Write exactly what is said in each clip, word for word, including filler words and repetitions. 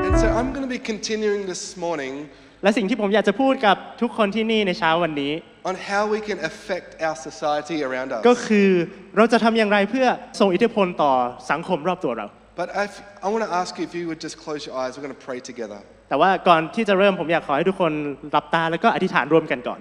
And so I'm going to be continuing this morning และสิ่งที่ผมอยากจะพูดกับทุกคนที่นี่ในเช้าวันนี้ on how we can affect our society around us ก็คือเราจะทำอย่างไรเพื่อส่งอิทธิพลต่อสังคมรอบตัวเรา But if, I want to ask you if you would just close your eyes. We're going to pray together. แต่ว่าก่อนที่จะเริ่มผมอยากขอให้ทุกคนหลับตาแล้วก็อธิษฐานร่วมกันก่อน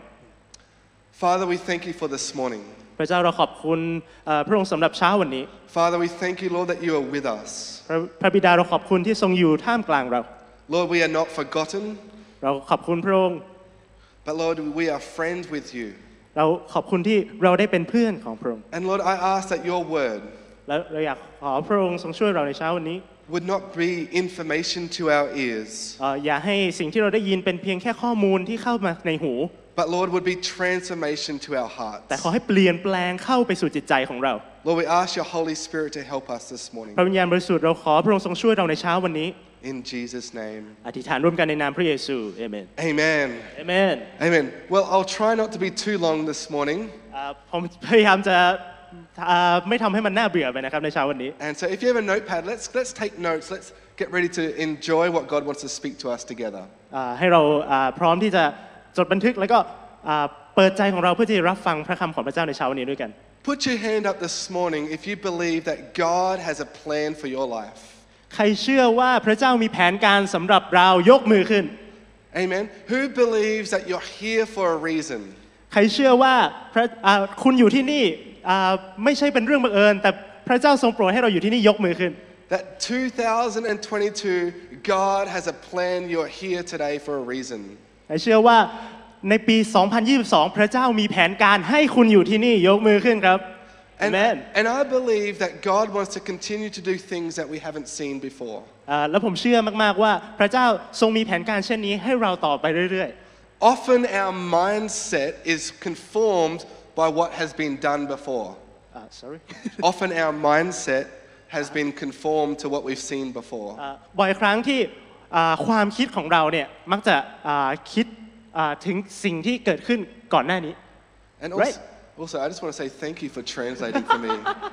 Father, we thank you for this morning. พระเจ้าเราขอบคุณพระองค์สำหรับเช้าวันนี้ Father, we thank you, Lord, that you are with us. พระบิดาเราขอบคุณที่ทรงอยู่ท่ามกลางเรา Lord, we are not forgotten. เราขอบคุณพระองค์ But Lord, we are friends with you. เราขอบคุณที่เราได้เป็นเพื่อนของพระองค์ And Lord, I ask that your word และเราอยากขอพระองค์ทรงช่วยเราในเช้าวันนี้ would not be information to our ears. อย่าให้สิ่งที่เราได้ยินเป็นเพียงแค่ข้อมูลที่เข้ามาในหู But Lord, would be transformation to our hearts. แต่ขอให้เปลี่ยนแปลงเข้าไปสู่จิตใจของเรา Lord, we ask your Holy Spirit to help us this morning. พระวิญญาณบริสุทธิ์เราขอพระองค์ทรงช่วยเราในเช้าวันนี้ In Jesus' name. อธิษฐานร่วมกันในนามพระเยซูเอเมน Amen. เอเมน Amen. Well, I'll try not to be too long this morning. ผมพยายามจะไม่ทำให้มันน่าเบื่อไปนะครับในเช้าวันนี้ And so if you have a notepad, let's let's take notes. Let's get ready to enjoy what God wants to speak to us together. ให้เราพร้อมที่จะจดบันทึกแล้วก็เปิดใจของเราเพื่อที่จะรับฟังพระคำของพระเจ้าในเช้าวันนี้ด้วยกัน Put your hand up this morning if you believe that God has a plan for your life. ใครเชื่อว่าพระเจ้ามีแผนการสำหรับเรายกมือขึ้น Amen. Who believes that you're here for a reason? ใครเชื่อว่าพระคุณอยู่ที่นี่ไม่ใช่เป็นเรื่องบังเอิญแต่พระเจ้าทรงโปรดให้เราอยู่ที่นี่ยกมือขึ้น That two thousand twenty-two God has a plan. You're here today for a reason. ใครเชื่อว่าในปีสองพันยี่สิบสองพระเจ้ามีแผนการให้คุณอยู่ที่นี่ยกมือขึ้นครับ And, Amen. and I believe that God wants to continue to do things that we haven't seen before. แล้วผมเชื่อมากๆว่าพระเจ้าทรงมีแผนการเช่นนี้ให้เราต่อไปเรื่อยๆ Often our mindset is conformed by what has been done before. Uh, sorry. Often our mindset has been conformed to what we've seen before. บ่อยครั้งที่ความคิดของเราเนี่ยมักจะคิดถึงสิ่งที่เกิดขึ้นก่อนหน้านี้ And also, right? also, I just want to say thank you for translating for me.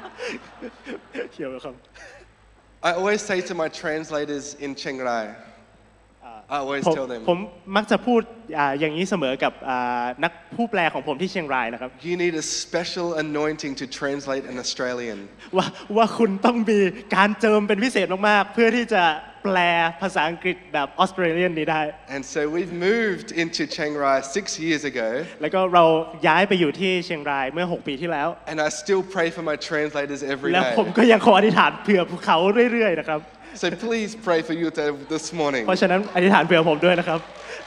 You're welcome. I always say to my translators in Chiang Rai, I always tell them. ผมมักจะพูดอย่างนี้เสมอกับนักผู้แปลของผมที่เชียงรายนะครับ You need a special anointing to translate an Australian. ว่าว่าคุณต้องมีการเจิมเป็นพิเศษมากๆเพื่อที่จะแปลภาษาอังกฤษแบบออสเตรเลียนนี้ได้ And so we've moved into Chiang Rai six years ago. แล้วก็เราย้ายไปอยู่ที่เชียงรายเมื่อหกปีที่แล้ว And I still pray for my translators every day. แล้วผมก็ยังขออธิษฐานเผื่อพวกเขาเรื่อยๆนะครับ So please pray for you this morning. เพราะฉะนั้นอธิษฐานเผื่อผมด้วยนะครับ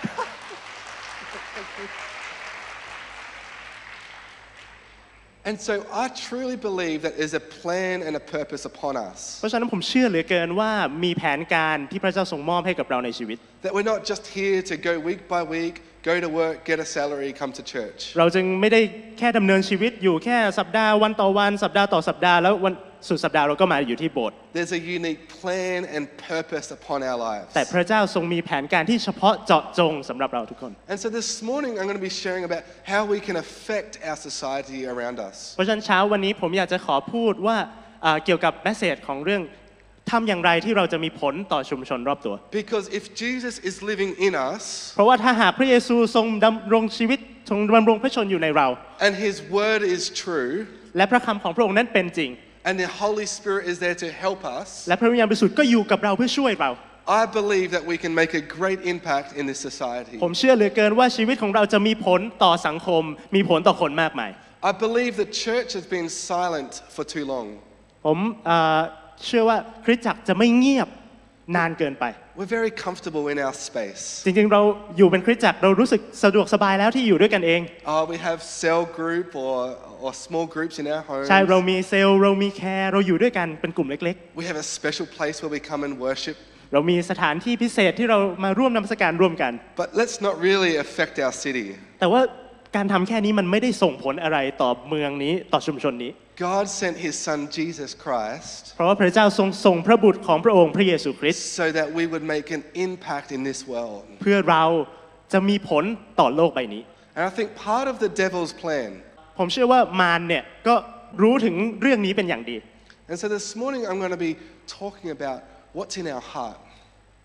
And so I truly believe that there's a plan and a purpose upon us. เพราะฉะนั้นผมเชื่อเหลือเกินว่ามีแผนการที่พระเจ้าทรงมอบให้กับเราในชีวิต That we're not just here to go week by week, go to work, get a salary, come to church. เราจึงไม่ได้แค่ดำเนินชีวิตอยู่แค่สัปดาห์วันต่อวันสัปดาห์ต่อสัปดาห์แล้ววันสุดสัปดาห์เราก็มาอยู่ที่โบสถ์ There's a unique plan and purpose upon our lives. แต่พระเจ้าทรงมีแผนการที่เฉพาะเจาะจงสำหรับเราทุกคน And so this morning I'm going to be sharing about how we can affect our society around us. เพราะฉะนั้นเช้าวันนี้ผมอยากจะขอพูดว่าเกี่ยวกับเมสเสจของเรื่องทำอย่างไรที่เราจะมีผลต่อชุมชนรอบตัว Because if Jesus is living in us, เพราะว่าถ้าหากพระเยซูทรงดำรงชีวิตทรงดำรงพระชนอยู่ในเรา and His word is true, และพระคำของพระองค์นั้นเป็นจริง and the Holy Spirit is there to help us, และพระวิญญาณบริสุทธิ์ก็อยู่กับเราเพื่อช่วยเรา I believe that we can make a great impact in this society. ผมเชื่อเหลือเกินว่าชีวิตของเราจะมีผลต่อสังคมมีผลต่อคนมากมาย I believe the church has been silent for too long. ผมเชื่อว่าคริสตจักรจะไม่เงียบนานเกินไป We're very comfortable in our space. จริงๆเราอยู่เป็นคริสตจักรเรารู้สึกสะดวกสบายแล้วที่อยู่ด้วยกันเอง Oh, we have cell group or or small groups in our homes. ใช่เรามีเซลล์เรามีแคร์เราอยู่ด้วยกันเป็นกลุ่มเล็ก We have a special place where we come and worship. ๆเรามีสถานที่พิเศษที่เรามาร่วมนมัสการร่วมกัน But let's not really affect our city. แต่ว่าการทำแค่นี้มันไม่ได้ส่งผลอะไรต่อเมืองนี้ต่อชุมชนนี้ God sent His Son Jesus Christ เพราะว่าพระเจ้าทรงส่งพระบุตรของพระองค์พระเยซูคริสต์ so that we would make an impact in this world. เพื่อเราจะมีผลต่อโลกใบนี้ And I think part of the devil's plan. ผมเชื่อว่ามารเนี่ยก็รู้ถึงเรื่องนี้เป็นอย่างดี And so this morning I'm going to be talking about what's in our heart.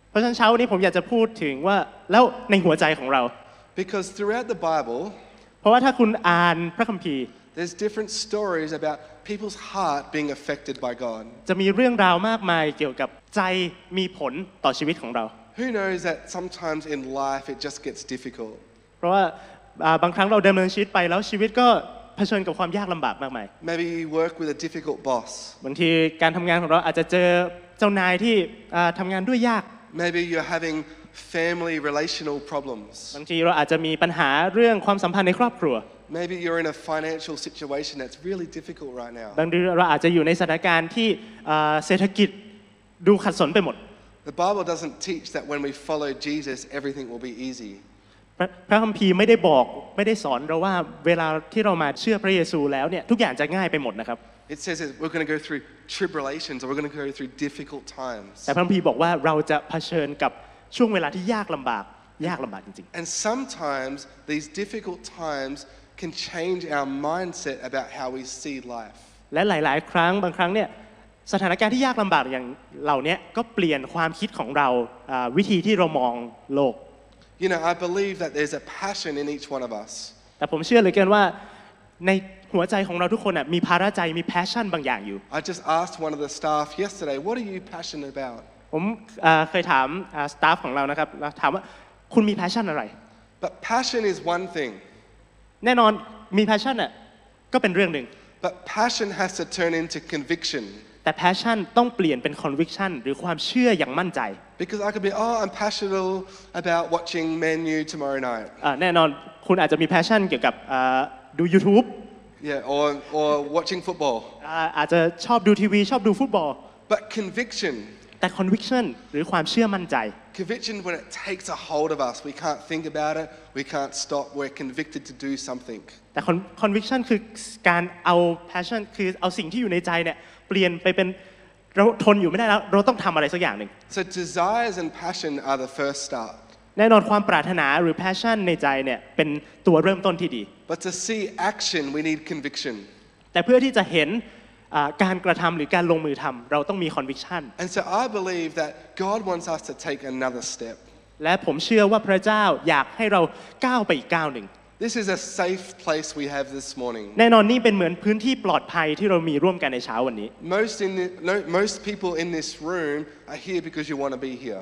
เพราะฉะนั้นเช้าวันนี้ผมอยากจะพูดถึงว่าแล้วในหัวใจของเรา Because throughout the Bible, เพราะว่าถ้าคุณอ่านพระคัมภีร์ there's different stories about people's heart being affected by God. จะมีเรื่องราวมากมายเกี่ยวกับใจมีผลต่อชีวิตของเรา Who knows that sometimes in life it just gets difficult? เพราะว่าบางครั้งเราดำเนินชีวิตไปแล้วชีวิตก็เผชิญกับความยากลำบากมากมาย Maybe you work with a difficult boss. บางทีการทำงานของเราอาจจะเจอเจ้านายที่ทำงานด้วยยาก Maybe you're having family relational problems. บางทีเราอาจจะมีปัญหาเรื่องความสัมพันธ์ในครอบครัว Maybe you're in a financial situation that's really difficult right now. บางทีเราอาจจะอยู่ในสถานการณ์ที่เศรษฐกิจดูขัดสนไปหมด The Bible doesn't teach that when we follow Jesus everything will be easy. พระคัมภีร์ไม่ได้บอกไม่ได้สอนเราว่าเวลาที่เรามาเชื่อพระเยซูแล้วเนี่ยทุกอย่างจะง่ายไปหมดนะครับ It says that we're going to go through tribulations or we're going to go through difficult times. แต่พระคัมภีร์บอกว่าเราจะเผชิญกับช่วงเวลาที่ยากลำบากยากลำบากจริง And sometimes these difficult times can change our mindset about how we see life. ๆและหลายๆครั้งบางครั้งเนี่ยสถานการณ์ที่ยากลำบากอย่างเหล่านี้ก็เปลี่ยนความคิดของเราวิธีที่เรามองโลก You know, I believe that there's a passion in each one of us. แต่ผมเชื่อเหลือเกินว่าในหัวใจของเราทุกคนมีภาระใจมี passion บางอย่างอยู่ I just asked one of the staff yesterday, what are you passionate about? ผมเคยถามสตาฟของเรานะครับถามว่าคุณมี passion อะไร But passion is one thing. แน่นอนมี passion น่ะก็เป็นเรื่องหนึ่ง But passion has to turn into conviction. แต่ passion ต้องเปลี่ยนเป็น conviction หรือความเชื่ออย่างมั่นใจ Because I could be, oh, I'm passionate about watching Man U tomorrow night. แน่นอนคุณอาจจะมี passion เกี่ยวกับดู YouTube Yeah, or or watching football. อาจจะชอบดูทีวีชอบดูฟุตบอล But conviction. แต่ conviction หรือความเชื่อมั่นใจ Conviction, when it takes a hold of us, we can't think about it, we can't stop, we're convicted to do something. แต่ conviction คือการเอา passion คือเอาสิ่งที่อยู่ในใจเนี่ยเปลี่ยนไปเป็นเราทนอยู่ไม่ได้แล้วเราต้องทำอะไรสักอย่างหนึ่ง So desires and passion are the first start. แน่นอนความปรารถนาหรือ passion ในใจเนี่ยเป็นตัวเริ่มต้นที่ดี But to see action, we need conviction. แต่เพื่อที่จะเห็นการกระทำหรือการลงมือทำเราต้องมี conviction. And so I believe that God wants us to take another step. และผมเชื่อว่าพระเจ้าอยากให้เราก้าวไปอีกก้าวหนึ่ง This is a safe place we have this morning. แน่นอนนี่เป็นเหมือนพื้นที่ปลอดภัยที่เรามีร่วมกันในเช้าวันนี้ Most in the, no, most people in this room are here because you want to be here.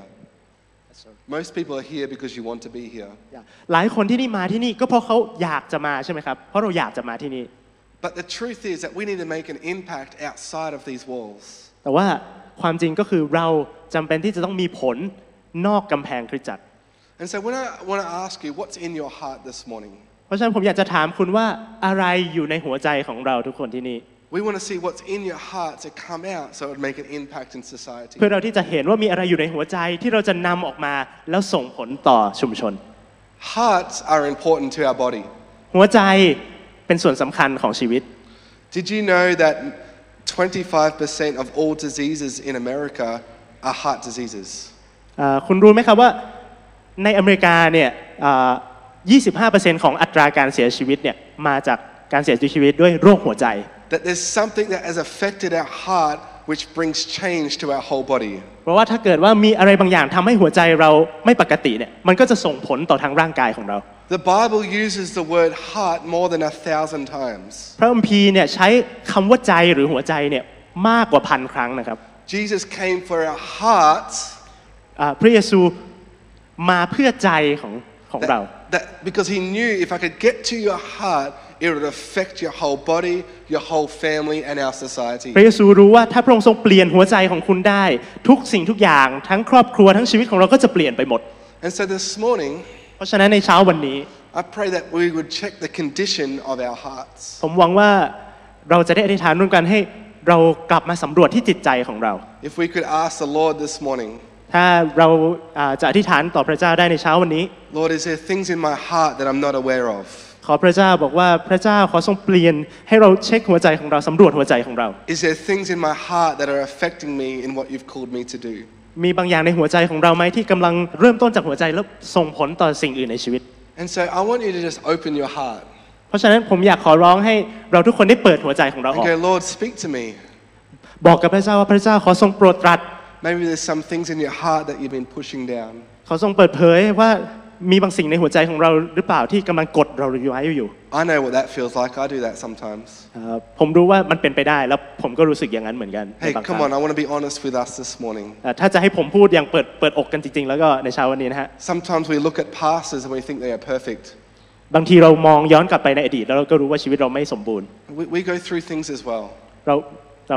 Most people are here because you want to be here. หลายคนที่นี่มาที่นี่ก็เพราะเขาอยากจะมาใช่ไหมครับเพราะเราอยากจะมาที่นี่ But the truth is that we need to make an impact outside of these walls. แต่ว่าความจริงก็คือเราจำเป็นที่จะต้องมีผลนอกกำแพงคริสตจักร And so when I want to ask you, what's in your heart this morning? เพราะฉะนั้นผมอยากจะถามคุณว่าอะไรอยู่ในหัวใจของเราทุกคนที่นี่ We want to see what's in your heart to come out so it would make an impact in society. เพื่อเราที่จะเห็นว่ามีอะไรอยู่ในหัวใจที่เราจะนำออกมาแล้วส่งผลต่อชุมชน Hearts are important to our body. หัวใจเป็นส่วนสำคัญของชีวิต Did you know that twenty-five percent of all diseases in America are heart diseases? คุณรู้ไหมครับว่าในอเมริกาเนี่ยยี่สิบห้าเปอร์เซ็นต์ ของอัตราการเสียชีวิตเนี่ยมาจากการเสียชีวิตด้วยโรคหัวใจ That there's something that has affected our heart which brings change to our whole body. เพราะว่าถ้าเกิดว่ามีอะไรบางอย่างทำให้หัวใจเราไม่ปกติเนี่ยมันก็จะส่งผลต่อทางร่างกายของเรา The Bible uses the word heart more than a thousand times. พระคัมภีร์เนี่ยใช้คำว่าใจหรือหัวใจเนี่ยมากกว่าพันครั้งนะครับ Jesus came for our hearts. พระเยซูมาเพื่อใจของของเรา That because he knew if I could get to your heart, it would affect your whole body, your whole family, and our society. พระเยซูรู้ว่าถ้าพระองค์ทรงเปลี่ยนหัวใจของคุณได้ทุกสิ่งทุกอย่างทั้งครอบครัวทั้งชีวิตของเราก็จะเปลี่ยนไปหมด And so this morning, เพราะฉะนั้นในเช้าวันนี้ I pray that we would check the condition of our hearts. ผมหวังว่าเราจะได้อธิษฐานร่วมกันให้เรากลับมาสำรวจที่จิตใจของเรา If we could ask the Lord this morning, ถ้าเราจะอธิษฐานต่อพระเจ้าได้ในเช้าวันนี้ Lord, is there things in my heart that I'm not aware of? ขอพระเจ้าบอกว่าพระเจ้าขอทรงเปลี่ยนให้เราเช็คหัวใจของเราสำรวจหัวใจของเรา Is there things in my heart that are affecting me in what you've called me to do? มีบางอย่างในหัวใจของเราไหมที่กำลังเริ่มต้นจากหัวใจแล้วส่งผลต่อสิ่งอื่นในชีวิต And so I want you to just open your heart. เพราะฉะนั้นผมอยากขอร้องให้เราทุกคนได้เปิดหัวใจของเราอ And อก go, Lord, speak to me. บอกกับพระเจ้าว่าพระเจ้าขอทรงโปรดตรัส Maybe there's some things in your heart that you've been pushing down. เขาทรงเปิดเผยว่ามีบางสิ่งในหัวใจของเราหรือเปล่าที่กำลังกดเราไว้อยู่ I know what that feels like. I do that sometimes. ผมรู้ว่ามันเป็นไปได้แล้วผมก็รู้สึกอย่างนั้นเหมือนกัน Hey, come on! I want to be honest with us this morning. ถ้าจะให้ผมพูดอย่างเปิดเปิดอกกันจริงๆแล้วก็ในเช้าวันนี้นะฮะ Sometimes we look at pastors and we think they are perfect. บางทีเรามองย้อนกลับไปในอดีตแล้วเราก็รู้ว่าชีวิตเราไม่สมบูรณ์ We, we go through things as well. เราเรา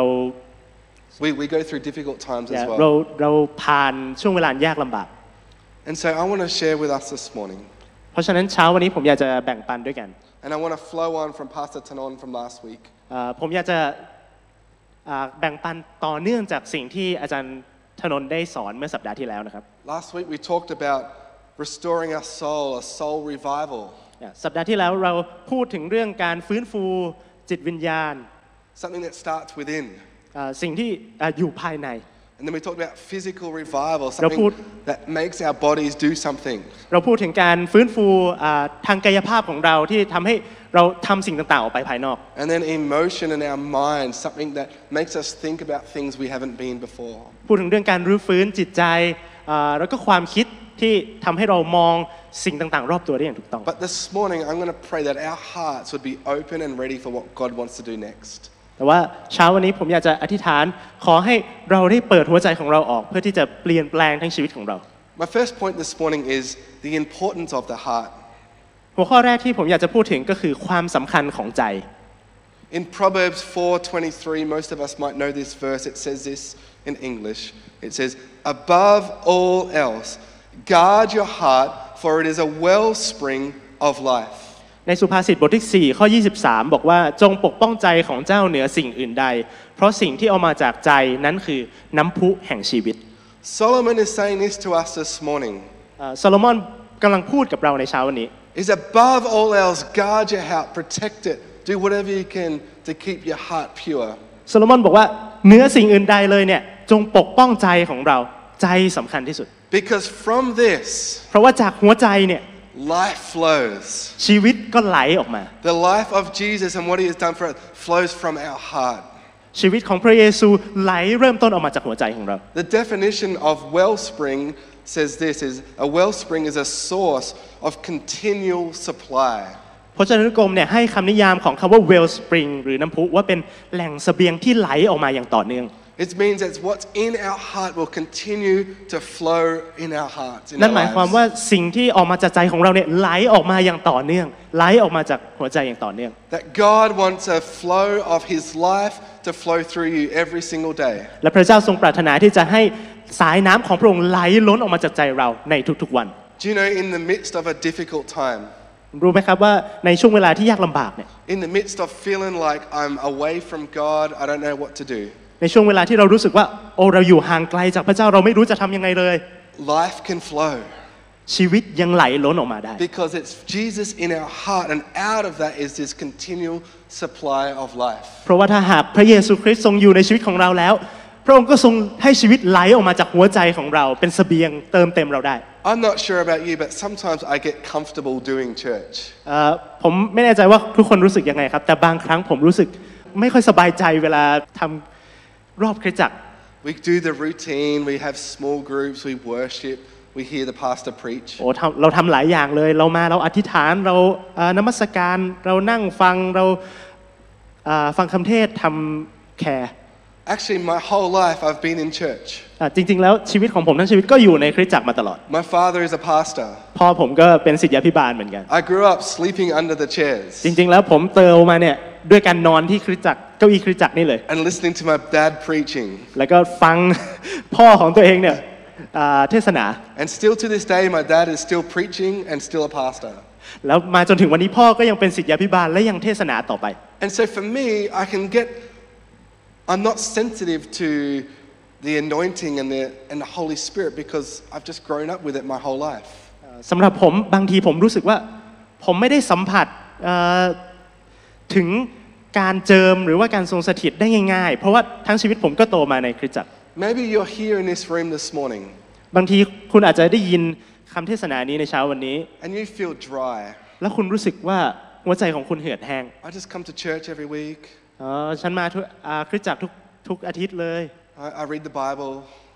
We we go through difficult times as เรา well. เราผ่านช่วงเวลายากลำบาก And so I want to share with us this morning. เพราะฉะนั้นเช้าวันนี้ผมอยากจะแบ่งปันด้วยกัน And I want to flow on from Pastor Tanon from last week. ผมอยากจะแบ่งปันต่อเนื่องจากสิ่งที่อาจารย์ธนนท์ได้สอนเมื่อสัปดาห์ที่แล้วนะครับ Last week we talked about restoring our soul, a soul revival. สัปดาห์ที่แล้วเราพูดถึงเรื่องการฟื้นฟูจิตวิญญาณ Something that starts within. สิ่งที่อยู่ภายใน And then we talked about physical revival, something that makes our bodies do something. เราพูดถึงการฟื้นฟูทางกายภาพของเราที่ทำให้เราทำสิ่งต่างๆออกไปภายนอก And then emotion in our mind, something that makes us think about things we haven't been before. พูดถึงเรื่องการรื้อฟื้นจิตใจแล้วก็ความคิดที่ทำให้เรามองสิ่งต่างๆรอบตัวได้อย่างถูกต้อง But this morning I'm going to pray that our hearts would be open and ready for what God wants to do next. แต่ว่าเช้าวันนี้ผมอยากจะอธิษฐานขอให้เราได้เปิดหัวใจของเราออกเพื่อที่จะเปลี่ยนแปลงทั้งชีวิตของเรา My first point this morning is the importance of the heart. หัวข้อแรกที่ผมอยากจะพูดถึงก็คือความสำคัญของใจ In Proverbs four twenty-three, most of us might know this verse. It says this in English. It says, "Above all else, guard your heart, for it is a wellspring of life." ในสุภาษิตบทที่สี่ข้อยี่สิบสามบอกว่าจงปกป้องใจของเจ้าเหนือสิ่งอื่นใดเพราะสิ่งที่ออกมาจากใจนั้นคือน้ำพุแห่งชีวิต Solomon is saying this to us this morning. โซโลมอนกำลังพูดกับเราในเช้าวันนี้ Is above all else, guard your heart, protect it, do whatever you can to keep your heart pure. โซโลมอนบอกว่าเหนือสิ่งอื่นใดเลยเนี่ยจงปกป้องใจของเราใจสำคัญที่สุด Because from this, เพราะว่าจากหัวใจเนี่ย life flows. ชีวิตก็ไหลออกมา The life of Jesus and what he has done for us flows from our heart. ชีวิตของพระเยซูไหลเริ่มต้นออกมาจากหัวใจของเรา The definition of wellspring says this is a wellspring is a source of continual supply. พจนานุกรมเนี่ยให้คำนิยามของคำว่า wellspring หรือน้ำพุว่าเป็นแหล่งเสบียงที่ไหลออกมาอย่างต่อเนื่อง It means that what's in our heart will continue to flow in our hearts. นั่นหมายความว่าสิ่งที่ออกมาจากใจของเราเนี่ยไหลออกมาอย่างต่อเนื่องไหลออกมาจากหัวใจอย่างต่อเนื่อง That God wants a flow of His life to flow through you every single day. และพระเจ้าทรงปรารถนาที่จะให้สายน้ำของพระองค์ไหลล้นออกมาจากใจเราในทุกๆวัน Do you know in the midst of a difficult time? รู้ไหมครับว่าในช่วงเวลาที่ยากลำบากเนี่ย In the midst of feeling like I'm away from God, I don't know what to do. ในช่วงเวลาที่เรารู้สึกว่าโอ้เราอยู่ห่างไกลจากพระเจ้าเราไม่รู้จะทำยังไงเลย Life can flow. ชีวิตยังไหลล้นออกมาได้ Because it's Jesus in our heart and out of that is this continual supply of life. เพราะว่าถ้าหากพระเยซูคริสต์ทรงอยู่ในชีวิตของเราแล้วพระองค์ก็ทรงให้ชีวิตไหลออกมาจากหัวใจของเราเป็นเสบียงเติมเต็มเราได้ I'm not sure about you, but sometimes I get comfortable doing church. ผมไม่แน่ใจว่าทุกคนรู้สึกยังไงครับแต่บางครั้งผมรู้สึกไม่ค่อยสบายใจเวลาทำรอบคริสตจักร We do the routine, we have small groups, we worship, we hear the pastor preach. โอ้เราทำหลายอย่างเลยเรามาเราอธิษฐานเรานมัสการเรานั่งฟังเราฟังคำเทศทำแคร์ Actually, my whole life I've been in church. จริงๆแล้วชีวิตของผมทั้งชีวิตก็อยู่ในคริสตจักรมาตลอด My father is a pastor. พ่อผมก็เป็นศิษยาภิบาลเหมือนกัน I grew up sleeping under the chairs. จริงๆแล้วผมเติบมาเนี่ยด้วยการนอนที่คริสตจักรเก้าอี้คริสตจักรนี่เลย And listening to my dad preaching. แล้วก็ฟังพ่อของตัวเองเนี่ยเทศนา And still to this day my dad is still preaching and still a pastor. แล้วมาจนถึงวันนี้พ่อก็ยังเป็นศิษยาภิบาลและยังเทศนาต่อไป And so for me I can get I'm not sensitive to the anointing and the and the Holy Spirit because I've just grown up with it my whole life. สำหรับผมบางทีผมรู้สึกว่าผมไม่ได้สัมผัสถึงการเจิมหรือว่าการทรงสถิตได้ง่ายๆเพราะว่าทั้งชีวิตผมก็โตมาในคริสตจักร Maybe you're here in this room this morning. บางทีคุณอาจจะได้ยินคำเทศนานี้ในเช้าวันนี้ And you feel dry. แล้วคุณรู้สึกว่าหัวใจของคุณเหือดแห้ง I just come to church every week. อ๋อฉันมาทุกคริสตจักรทุกทุกอาทิตย์เลย I, I read the Bible.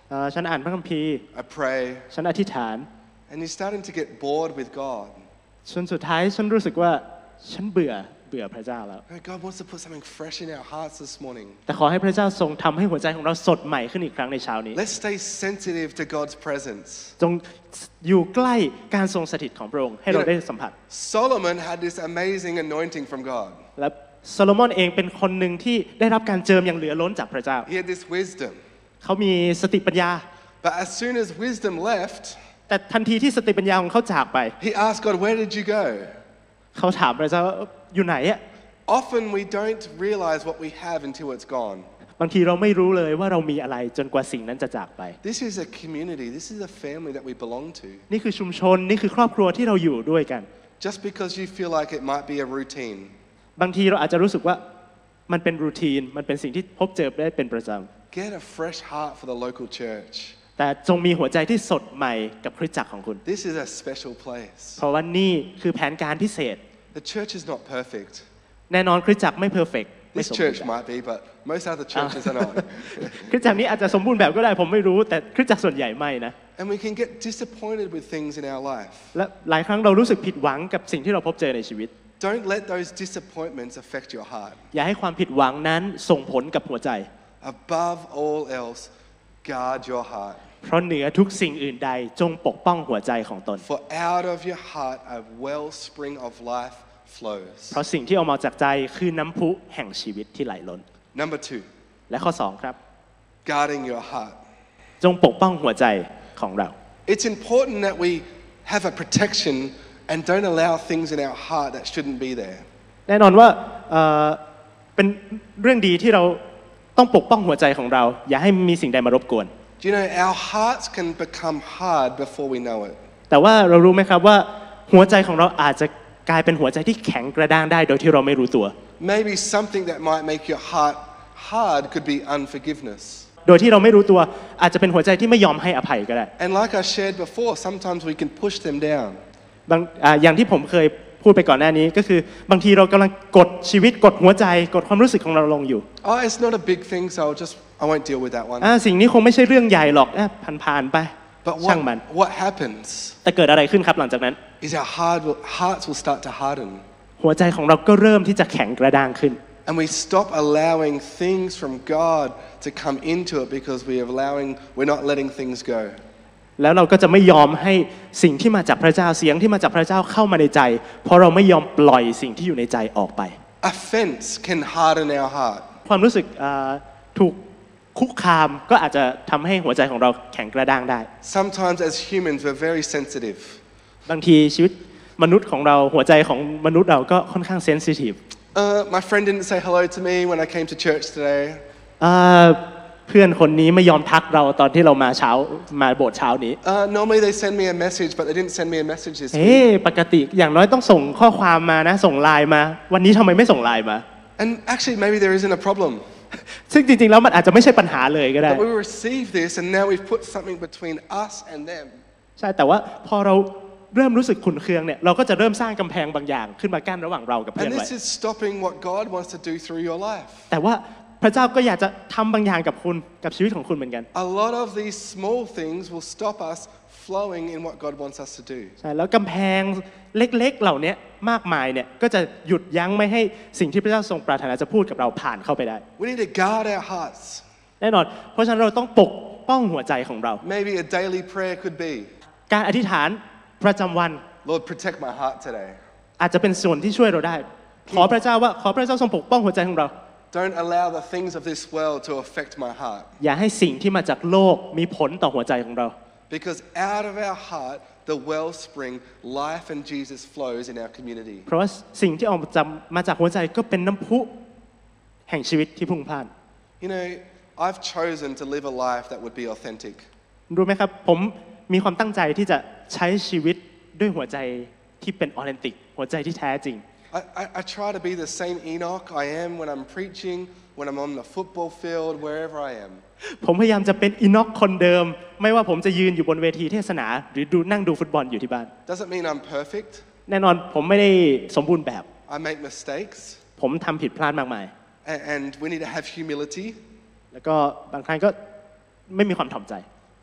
เอ่อฉันอ่านพระคัมภีร์ I pray, ฉันอธิษฐาน and you're starting to get bored with God. จนสุดท้ายฉันรู้สึกว่าฉันเบื่อเบื่อพระเจ้าแล้ว No, God wants to put something fresh in our hearts this morning. แต่ขอให้พระเจ้าทรงทำให้หัวใจของเราสดใหม่ขึ้นอีกครั้งในเช้านี้ Let's stay sensitive to God's presence. จงอยู่ใกล้การทรงสถิตของพระองค์ให้เราได้สัมผัส Solomon had this amazing anointing from God. และโซโลมอนเองเป็นคนหนึ่งที่ได้รับการเจิมอย่างเหลือล้นจากพระเจ้า He had this wisdom. เขามีสติปัญญา But as soon as wisdom left, แต่ทันทีที่สติปัญญาของเขาจากไป he asked God, "Where did you go?" เขาถามพระเจ้าว่าอยู่ไหนอะ Often we don't realize what we have until it's gone. บางทีเราไม่รู้เลยว่าเรามีอะไรจนกว่าสิ่งนั้นจะจากไป This is a community. This is a family that we belong to. นี่คือชุมชนนี่คือครอบครัวที่เราอยู่ด้วยกัน Just because you feel like it might be a routine, บางทีเราอาจจะรู้สึกว่ามันเป็นรูทีนมันเป็นสิ่งที่พบ저ได้เป็นประจำ get a fresh heart for the local church. แต่จงมีหัวใจที่สดใหม่กับคริสตจักรของคุณ This is a special place. เพราะว่านี่คือแผนการพิเศษ The church is not perfect. แน่นอนคริสตจักรไม่เพอร์เฟกต์ไม่ This สมบูร church ณ์แบบ might be, but most other churches are not. คริสตจักรนี้อาจจะสมบูรณ์แบบก็ได้ผมไม่รู้แต่คริสตจักรส่วนใหญ่ไม่นะ And we can get disappointed with things in our life. และหลายครั้งเรารู้สึกผิดหวังกับสิ่งที่เราพบเจอในชีวิต Don't let those disappointments affect your heart. อย่าให้ความผิดหวังนั้นส่งผลกับหัวใจ Above all else, guard your heart. เพราะเหนือทุกสิ่งอื่นใดจงปกป้องหัวใจของตน For out of your heart a wellspring of life flows. เพราะสิ่งที่ออกมาจากใจคือน้ำพุแห่งชีวิตที่ไหลล้น Number two, และข้อสองครับ guarding your heart. จงปกป้องหัวใจของเรา It's important that we have a protection and don't allow things in our heart that shouldn't be there. แน่นอนว่าเอ่อเป็นเรื่องดีที่เราต้องปกป้องหัวใจของเรา อย่าให้มีสิ่งใดมารบกวน Do you know our hearts can become hard before we know it? แต่ว่าเรารู้ไหมครับว่าหัวใจของเราอาจจะกลายเป็นหัวใจที่แข็งกระด้างได้โดยที่เราไม่รู้ตัว Maybe something that might make your heart hard could be unforgiveness. โดยที่เราไม่รู้ตัวอาจจะเป็นหัวใจที่ไม่ยอมให้อภัยก็ได้ And like I shared before, sometimes we can push them down. บางอ่าอย่างที่ผมเคยพูดไปก่อนหน้านี้ก็คือบางทีเรากำลังกดชีวิตกดหัวใจกดความรู้สึกของเราลงอยู่ Oh, it's not a big thing, so I'll just I won't deal with that one. อ่าสิ่งนี้คงไม่ใช่เรื่องใหญ่หรอกอ่ะผ่านๆไป But ช่างมัน what, what happens แต่เกิดอะไรขึ้นครับหลังจากนั้น is our heart will, hearts will start to harden. หัวใจของเราก็เริ่มที่จะแข็งกระด้างขึ้น And we stop allowing things from God to come into it because we are allowing, we're not letting things go. แล้วเราก็จะไม่ยอมให้สิ่งที่มาจากพระเจ้าเสียงที่มาจากพระเจ้าเข้ามาในใจ เพราะเราไม่ยอมปล่อยสิ่งที่อยู่ในใจออกไป Offense can harden our heart. ความรู้สึกอ่าถูกคุกคามก็อาจจะทำให้หัวใจของเราแข็งกระด้างได้ Sometimes as humans we're very sensitive. บางทีชีวิตมนุษย์ของเราหัวใจของมนุษย์เราก็ค่อนข้างเซนซิทีฟ Uh, my friend didn't say hello to me when I came to church today. เพื่อนคนนี้ไม่ยอมทักเราตอนที่เรามาเช้ามาโบสถ์เช้านี้ Uh, normally they send me a message, but they didn't send me a message this เฮ้ week. ปกติอย่างน้อยต้องส่งข้อความมานะส่งไลน์มา วันนี้ทำไมไม่ส่งไลน์มา And actually maybe there isn't a problem. ซึ่งจริงๆแล้วมันอาจจะไม่ใช่ปัญหาเลยก็ได้ But we receive this and now we've put something between us and them. ใช่แต่ว่าพอเราเริ่มรู้สึกขุ่นเคืองเนี่ยเราก็จะเริ่มสร้างกำแพงบางอย่างขึ้นมากั้นระหว่างเรากับเพื่อน And ไว้ this is stopping what God wants to do through your life. แต่ว่าพระเจ้าก็อยากจะทำบางอย่างกับคุณกับชีวิตของคุณเหมือนกัน A lot of these small things will stop us flowing in what God wants us to do. ใช่แล้วกำแพงเล็กๆเหล่านี้มากมายเนี่ยก็จะหยุดยั้งไม่ให้สิ่งที่พระเจ้าทรงปรารถนาจะพูดกับเราผ่านเข้าไปได้ We need to guard our hearts. แน่นอนเพราะฉะนั้นเราต้องปกป้องหัวใจของเรา Maybe a daily prayer could be, การอธิษฐานประจำวัน Lord, protect my heart today. อาจจะเป็นส่วนที่ช่วยเราได้ ขอพระเจ้าว่าขอพระเจ้าทรงปกป้องหัวใจของเรา Don't allow the things of this world to affect my heart. อย่าให้สิ่งที่มาจากโลกมีผลต่อหัวใจของเรา Because out of our heart, the wellspring, life and Jesus flows in our community. เพราะว่าสิ่งที่ออกมาจากหัวใจก็เป็นน้ำพุแห่งชีวิตที่พุ่งพล่าน You know, I've chosen to live a life that would be authentic. รู้ไหมครับผมมีความตั้งใจที่จะใช้ชีวิตด้วยหัวใจที่เป็นออเทนติกหัวใจที่แท้จริง I, I, I try to be the same Enoch I am when I'm preaching, when I'm on the football field, wherever I am. ผมพยายามจะเป็นอีน็อกคนเดิมไม่ว่าผมจะยืนอยู่บนเวทีเทศนาหรือดูนั่งดูฟุตบอลอยู่ที่บ้าน Doesn't mean I'm perfect. แน่นอนผมไม่ได้สมบูรณ์แบบ I make mistakes. ผมทำผิดพลาดมากมาย And, and we need to have humility. แล้วก็บางครั้งก็ไม่มีความถ่อมใจ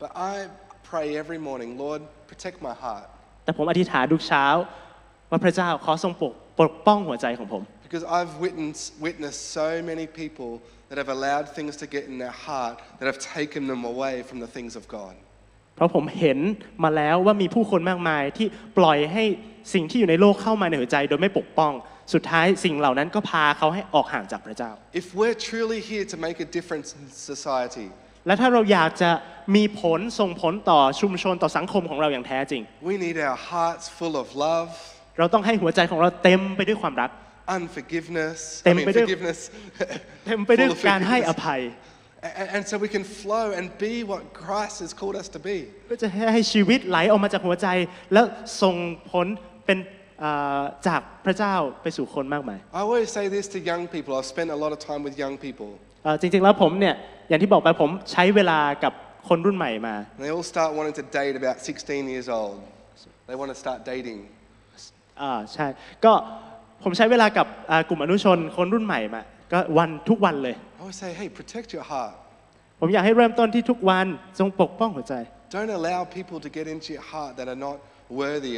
But I pray every morning, Lord, protect my heart. แต่ผมอธิษฐานทุกเช้าว่าพระเจ้าขอทรงปกปกป้องหัวใจของผม Because I've witnessed, witnessed so many people that have allowed things to get in their heart that have taken them away from the things of God. เพราะผมเห็นมาแล้วว่ามีผู้คนมากมายที่ปล่อยให้สิ่งที่อยู่ในโลกเข้ามาในหัวใจโดยไม่ปกป้องสุดท้ายสิ่งเหล่านั้นก็พาเขาให้ออกห่างจากพระเจ้า If we're truly here to make a difference in society, และถ้าเราอยากจะมีผลส่งผลต่อชุมชนต่อสังคมของเราอย่างแท้จริง we need our hearts full of love, เราต้องให้หัวใจของเราเต็มไปด้วยความรัก unforgiveness, I เต็ม mean ไปด้วย forgiveness, เต็มไปด้วย full of การให้อ forgiveness. ภัย And, and so we can flow and be what Christ has called us to be. เพื่อจะให้ชีวิตไหลออกมาจากหัวใจแล้วส่งผลเป็นจากพระเจ้าไปสู่คนมากมาย I always say this to young people. I've spent a lot of time with young people. จริงๆแล้วผมเนี่ยอย่างที่บอกไปผมใช้เวลากับคนรุ่นใหม่มา They all start wanting to date about sixteen years old. They want to start dating. อ่าใช่ก็ผมใช้เวลากับกลุ่มอนุชนคนรุ่นใหม่มาก็วันทุกวันเลย I always say, hey, protect your heart. ผมอยากให้เริ่มต้นที่ทุกวันจงปกป้องหัวใจ Don't allow people to get into your heart that are not worthy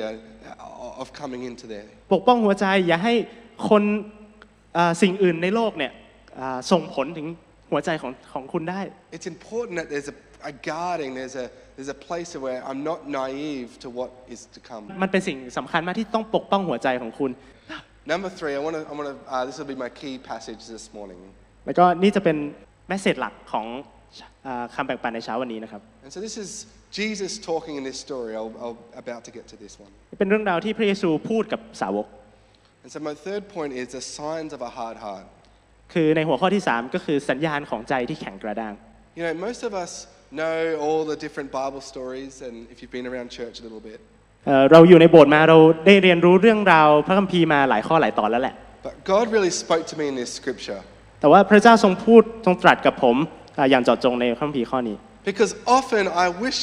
of coming into there. ปกป้องหัวใจอย่าให้คนสิ่งอื่นในโลกเนี่ยส่งผลถึงหัวใจของของคุณได้ It's important that there's a, a guarding, there's a there's a place where I'm not naive to what is to come. มันเป็นสิ่งสำคัญมากที่ต้องปกป้องหัวใจของคุณ Number three, I want to I want to uh, this will be my key passage this morning. แล้วก็นี่จะเป็นแมสเสจหลักของคำแบ่งปันในเช้าวันนี้นะครับ And so this is Jesus talking in this story. I'll, I'll about to get to this one. เป็นเรื่องราวที่พระเยซูพูดกับสาวก And so my third point is the signs of a hard heart. คือในหัวข้อที่สามก็คือสัญญาณของใจที่แข็งกระด้าง You know, most of us know all the different Bible stories, and if you've been around church a little bit. เราอยู่ในโบสถ์มาเราได้เรียนรู้เรื่องราวพระคัมภีร์มาหลายข้อหลายตอนแล้วแหละ But God really spoke to me in this scripture. แต่ว่าพระเจ้าทรงพูดทรงตรัสกับผมอย่างเจาะจงในพระคัมภีร์ข้อนี้ Because often I wish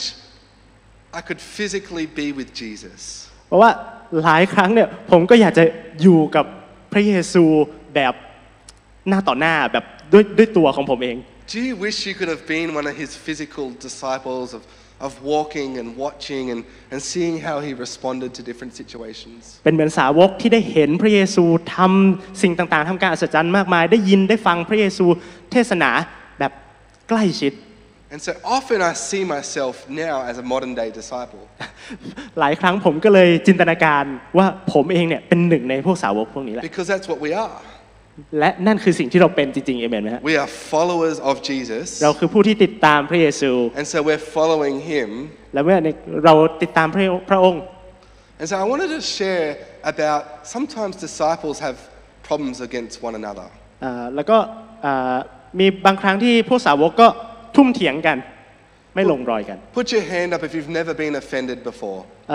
I could physically be with Jesus. เพราะว่าหลายครั้งเนี่ยผมก็อยากจะอยู่กับพระเยซูแบบหน้าต่อหน้าแบบด้วยด้วยตัวของผมเอง Do you wish you could have been one of his physical disciples of of walking and watching and and seeing how he responded to different situations? เป็นเหมือนสาวกที่ได้เห็นพระเยซูทำสิ่งต่างๆทำการอัศจรรย์มากมายได้ยินได้ฟังพระเยซูเทศนาแบบใกล้ชิด And so often I see myself now as a modern day disciple. หลายครั้งผมก็เลยจินตนาการว่าผมเองเนี่ยเป็นหนึ่งในพวกสาวกพวกนี้แหละ Because that's what we are. และนั่นคือสิ่งที่เราเป็นจริงๆเอเมนไหมฮะ We are followers of Jesus. เราคือผู้ที่ติดตามพระเยซู And so we're following him. และเมื่อเราติดตามพระพระองค์ And so I wanted to share about sometimes disciples have problems against one another. แล้วก็มีบางครั้งที่พวกสาวกก็ทุ่มเถียงกันไม่ลงรอยกัน Put your hand up if you've never been offended before.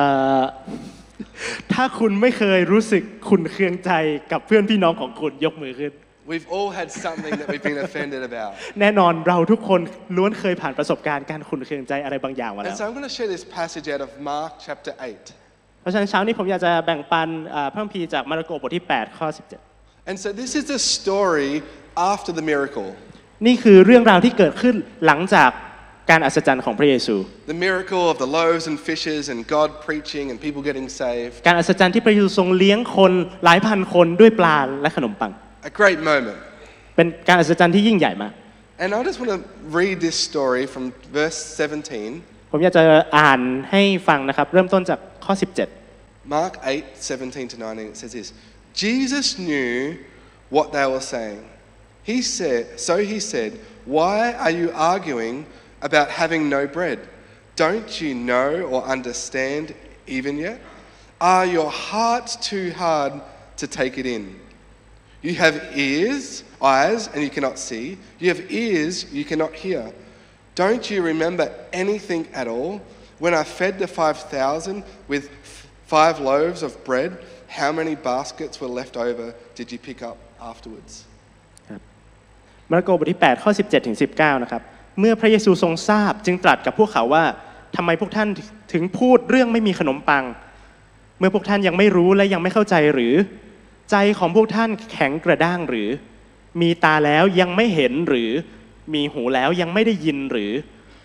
ถ้าคุณไม่เคยรู้สึกขุ่นเคืองใจกับเพื่อนพี่น้องของคุณยกมือขึ้น We've all had something that we've been offended about. แน่นอนเราทุกคนล้วนเคยผ่านประสบการณ์การขุ่นเคืองใจอะไรบางอย่างมาแล้ว And so I'm going to share this passage out of Mark chapter eight. เพราะฉะนั้นเช้านี้ผมอยากจะแบ่งปันพระคัมภีร์จากมาระโกบทที่แปดข้อสิบเจ็ด And so this is the story after the miracle. นี่คือเรื่องราวที่เกิดขึ้นหลังจากการอัศจรรย์ของพระเยซู The miracle of the loaves and fishes and God preaching and people getting saved. การอัศจรรย์ที่พระเยซูทรงเลี้ยงคนหลายพันคนด้วยปลาและขนมปัง A great moment. เป็นการอัศจรรย์ที่ยิ่งใหญ่มาก And I just want to read this story from verse seventeen. ผมอยากจะอ่านให้ฟังนะครับเริ่มต้นจากข้อสิบเจ็ด Mark eight seventeen to nineteen. It says this. Jesus knew what they were saying. He said, so he said, "Why are you arguing about having no bread? Don't you know or understand even yet? Are your hearts too hard to take it in? You have ears, eyes, and you cannot see. You have ears, you cannot hear. Don't you remember anything at all? When I fed the five thousand with five loaves of bread, how many baskets were left over did you pick up afterwards?" มาระโกบทที่แปดข้อสิบเจ็ดถึงสิบเก้านะครับเมื่อพระเยซูทรงทราบจึงตรัสกับพวกเขาว่าทำไมพวกท่านถึงพูดเรื่องไม่มีขนมปังเมื่อพวกท่านยังไม่รู้และยังไม่เข้าใจหรือใจของพวกท่านแข็งกระด้างหรือมีตาแล้วยังไม่เห็นหรือมีหูแล้วยังไม่ได้ยินหรือ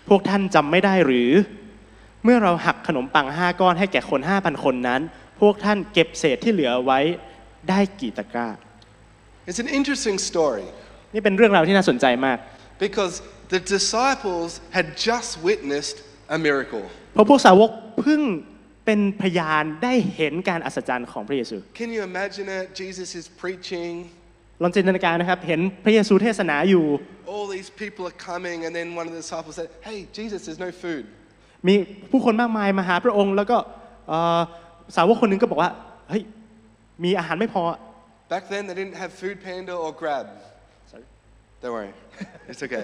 พวกท่านจำไม่ได้หรือเมื่อเราหักขนมปังห้าก้อนให้แก่คน ห้าพัน คนนั้นพวกท่านเก็บเศษที่เหลือไว้ได้กี่ตะกร้า It's an interesting story นี่เป็นเรื่องราวที่น่าสนใจมาก because the disciples had just witnessed a miracle เพราะพวกสาวกเพิ่งเป็นพยานได้เห็นการอัศจรรย์ของพระเยซู Can you imagine it? Jesus is preaching. ลองจินตนาการนะครับเห็นพระเยซูเทศนาอยู่ All these people are coming and then one of the disciples said, "Hey, Jesus, there's no food." มีผู้คนมากมายมาหาพระองค์แล้วก็สาวกคนหนึ่งก็บอกว่าเฮ้ยมีอาหารไม่พอ Back then they didn't have Food Panda or Grab. Sorry. Don't worry. It's okay.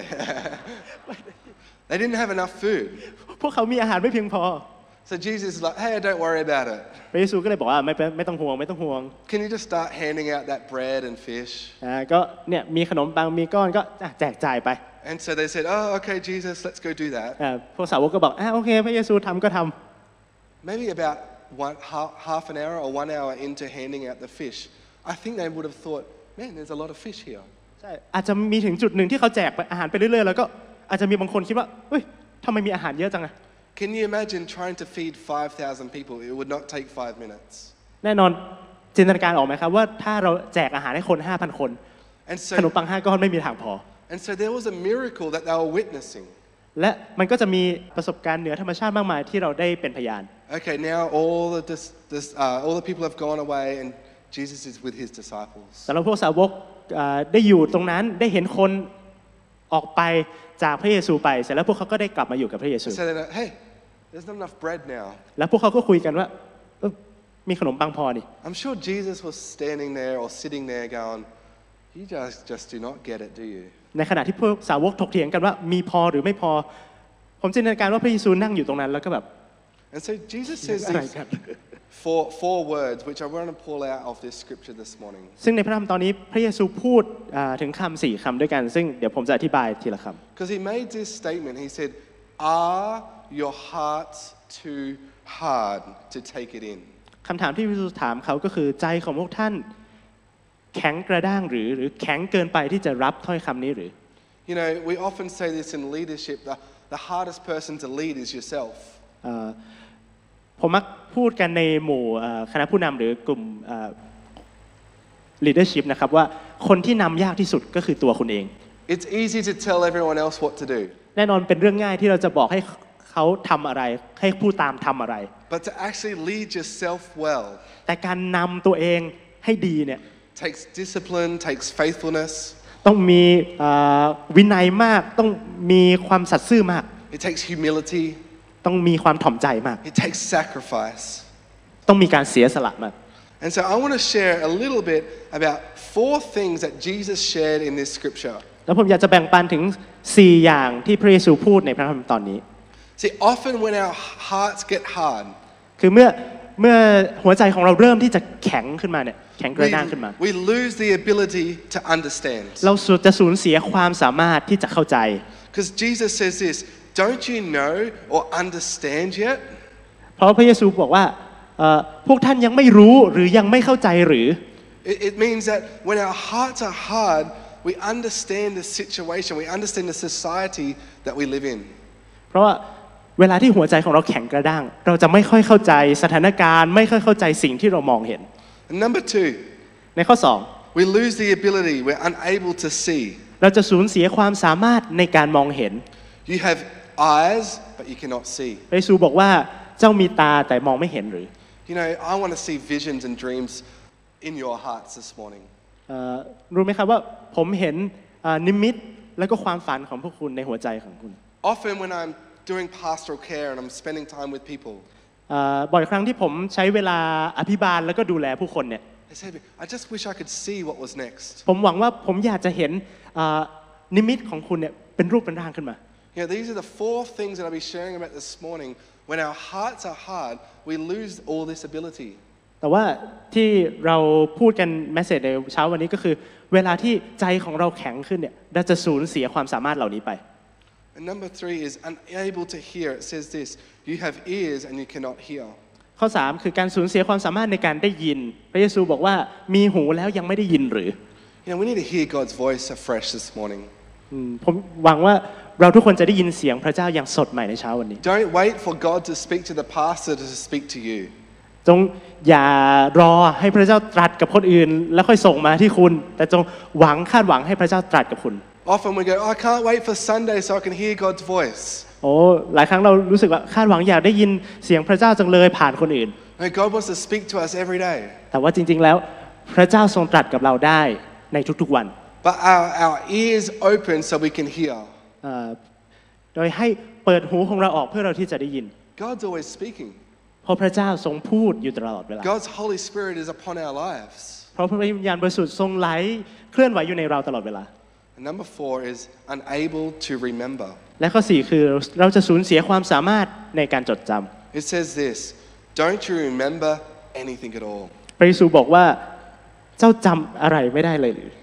They didn't have enough food. พวกเขามีอาหารไม่เพียงพอ So Jesus is like, "Hey, don't worry about it." พระเยซูก็เลยบอกว่าไม่ไม่ต้องห่วงไม่ต้องห่วง Can you just start handing out that bread and fish? อ่าก็เนี่ยมีขนมปังมีก้อนก็แจกจ่ายไป And so they said, "Oh, okay, Jesus, let's go do that." อ่าพวกสาวกก็บอกอ่าโอเคพระเยซูทำก็ทำ Maybe about one, half, half an hour or one hour into handing out the fish, I think they would have thought, "Man, there's a lot of fish here." ใช่อาจจะมีถึงจุดหนึ่งที่เขาแจกอาหารไปเรื่อยๆแล้วก็อาจจะมีบางคนคิดว่าเฮ้ยทำไมมีอาหารเยอะจังอะ Can you imagine trying to feed five thousand people? It would not take five minutes. แน่นอนจินตนาการออกไหมครับว่าถ้าเราแจกอาหารให้คน ห้าพัน คน And ขนม so, ปังห้าก้อนไม่มีทางพอ and so there was a miracle that they were witnessing. และมันก็จะมีประสบการณ์เหนือธรรมชาติมากมายที่เราได้เป็นพยาน Okay, now all the dis, dis, uh, all the people have gone away, and Jesus is with his disciples. สำหรับพวกสาวกได้อยู่ตรงนั้นได้เห็นคนออกไปจากพระเยซูไปเสร็จแล้วพวกเขาก็ได้กลับมาอยู่กับพระเยซู So they're like, "Hey, there's not enough bread now." แล้วพวกเขาก็คุยกันว่ามีขนมปังพอนี่ I'm sure Jesus was standing there or sitting there going, "You guys just do not get it, do you?" ในขณะที่พวกสาวกถกเถียงกันว่ามีพอหรือไม่พอผมจินตนาการว่าพระเยซูนั่งอยู่ตรงนั้นแล้วก็แบบ And so Jesus says these four, four words, which I want to pull out of this scripture this morning. ซึ่งในพระธรรมตอนนี้พระเยซูพูดถึงคำสี่คำด้วยกันซึ่งเดี๋ยวผมจะอธิบายทีละคำ Because he made this statement, he said, "Are your hearts too hard to take it in?" คำถามที่พระเยซูถามเขาก็คือใจของพวกท่านแข็งกระด้างหรือหรือแข็งเกินไปที่จะรับถ้อยคำนี้หรือ You know, we often say this in leadership, the, the hardest person to lead is yourself. ผมมักพูดกันในหมู่คณะผู้นำหรือกลุ่ม leadership นะครับว่าคนที่นำยากที่สุดก็คือตัวคุณเอง It's easy to tell everyone else what to do. แน่นอนเป็นเรื่องง่ายที่เราจะบอกให้เขาทำอะไรให้ผู้ตามทำอะไร But to actually lead yourself well แต่การนำตัวเองให้ดีเนี่ย takes discipline, takes faithfulness. ต้องมีวินัยมากต้องมีความสัตย์ซื่อมาก It takes humility. ต้องมีความถ่อมใจมาก It takes sacrifice. ต้องมีการเสียสละมาก And so I want to share a little bit about four things that Jesus shared in this scripture. แล้วผมอยากจะแบ่งปันถึงสี่อย่างที่พระเยซูพูดในพระธรรมตอนนี้ See, often when our hearts get hard, คือเมื่อเมื่อหัวใจของเราเริ่มที่จะแข็งขึ้นมาเนี่ยแข็งกระ we, ด้างขึ้นมา we lose the ability to understand. เราจะสูญเสียความสามารถที่จะเข้าใจ Because Jesus says this, "Don't you know or understand yet?" เพราะพระเยซูบอกว่าพวกท่านยังไม่รู้หรือยังไม่เข้าใจหรือ It, it means that when our hearts are hard, we understand the situation, we understand the society that we live in. เพราะว่าเวลาที่หัวใจของเราแข็งกระด้างเราจะไม่ค่อยเข้าใจสถานการณ์ไม่ค่อยเข้าใจสิ่งที่เรามองเห็น And number two, ในข้อสอง we lose the ability, we're unable to see. เราจะสูญเสียความสามารถในการมองเห็น You have eyes, but you cannot see. พระเยซูบอกว่าเจ้ามีตาแต่มองไม่เห็นหรือ You know, I want to see visions and dreams in your hearts this morning. รู้ไหมครับว่าผมเห็นนิมิตและก็ความฝันของพวกคุณในหัวใจของคุณ Often when I'm doing pastoral care and I'm spending time with people, บ่อยครั้งที่ผมใช้เวลาอภิบาลแล้วก็ดูแลผู้คนเนี่ย they say, "I just wish I could see what was next." ผมหวังว่าผมอยากจะเห็นนิมิตของคุณเนี่ยเป็นรูปเป็นร่างขึ้นมา You know, these are the four things that I'll be sharing about this morning. When our hearts are hard, we lose all this ability. แต่ว่าที่เราพูดกันแมสเสจในเช้าวันนี้ก็คือเวลาที่ใจของเราแข็งขึ้นเนี่ยเราจะสูญเสียความสามารถเหล่านี้ไป And number three is unable to hear. It says this, "You have ears and you cannot hear." ข้อสามคือการสูญเสียความสามารถในการได้ยินพระเยซูบอกว่ามีหูแล้วยังไม่ได้ยินหรือ You know, we need to hear God's voice afresh this morning. ผมหวังว่าเราทุกคนจะได้ยินเสียงพระเจ้าอย่างสดใหม่ในเช้าวันนี้ Don't wait for God to speak to the pastor to speak to you. จงอย่ารอให้พระเจ้าตรัสกับคนอื่นแล้วค่อยส่งมาที่คุณแต่จงหวังคาดหวังให้พระเจ้าตรัสกับคุณ Often we go, oh, I can't wait for Sunday so I can hear God's voice. โอ้หลายครั้งเรารู้สึกว่าคาดหวังอยากได้ยินเสียงพระเจ้าจังเลยผ่านคนอื่น No, God wants to speak to us every day. แต่ว่าจริงๆแล้วพระเจ้าทรงตรัสกับเราได้ในทุกๆวัน But our, our ears open so we can hear. เอ่อโดยให้เปิดหูของเราออกเพื่อเราที่จะได้ยิน God's always speaking. เพราะพระเจ้าทรงพูดอยู่ตลอดเวลา God's Holy Spirit is upon our lives. เพราะพระวิญญาณบริสุทธิ์ทรงไหลเคลื่อนไหวอยู่ในเราตลอดเวลา And number four is unable to remember. และข้อสี่คือเราจะสูญเสียความสามารถในการจดจำ It says this, don't you remember anything at all? พระเยซูบอกว่าเจ้าจำอะไรไม่ได้เลยหรือ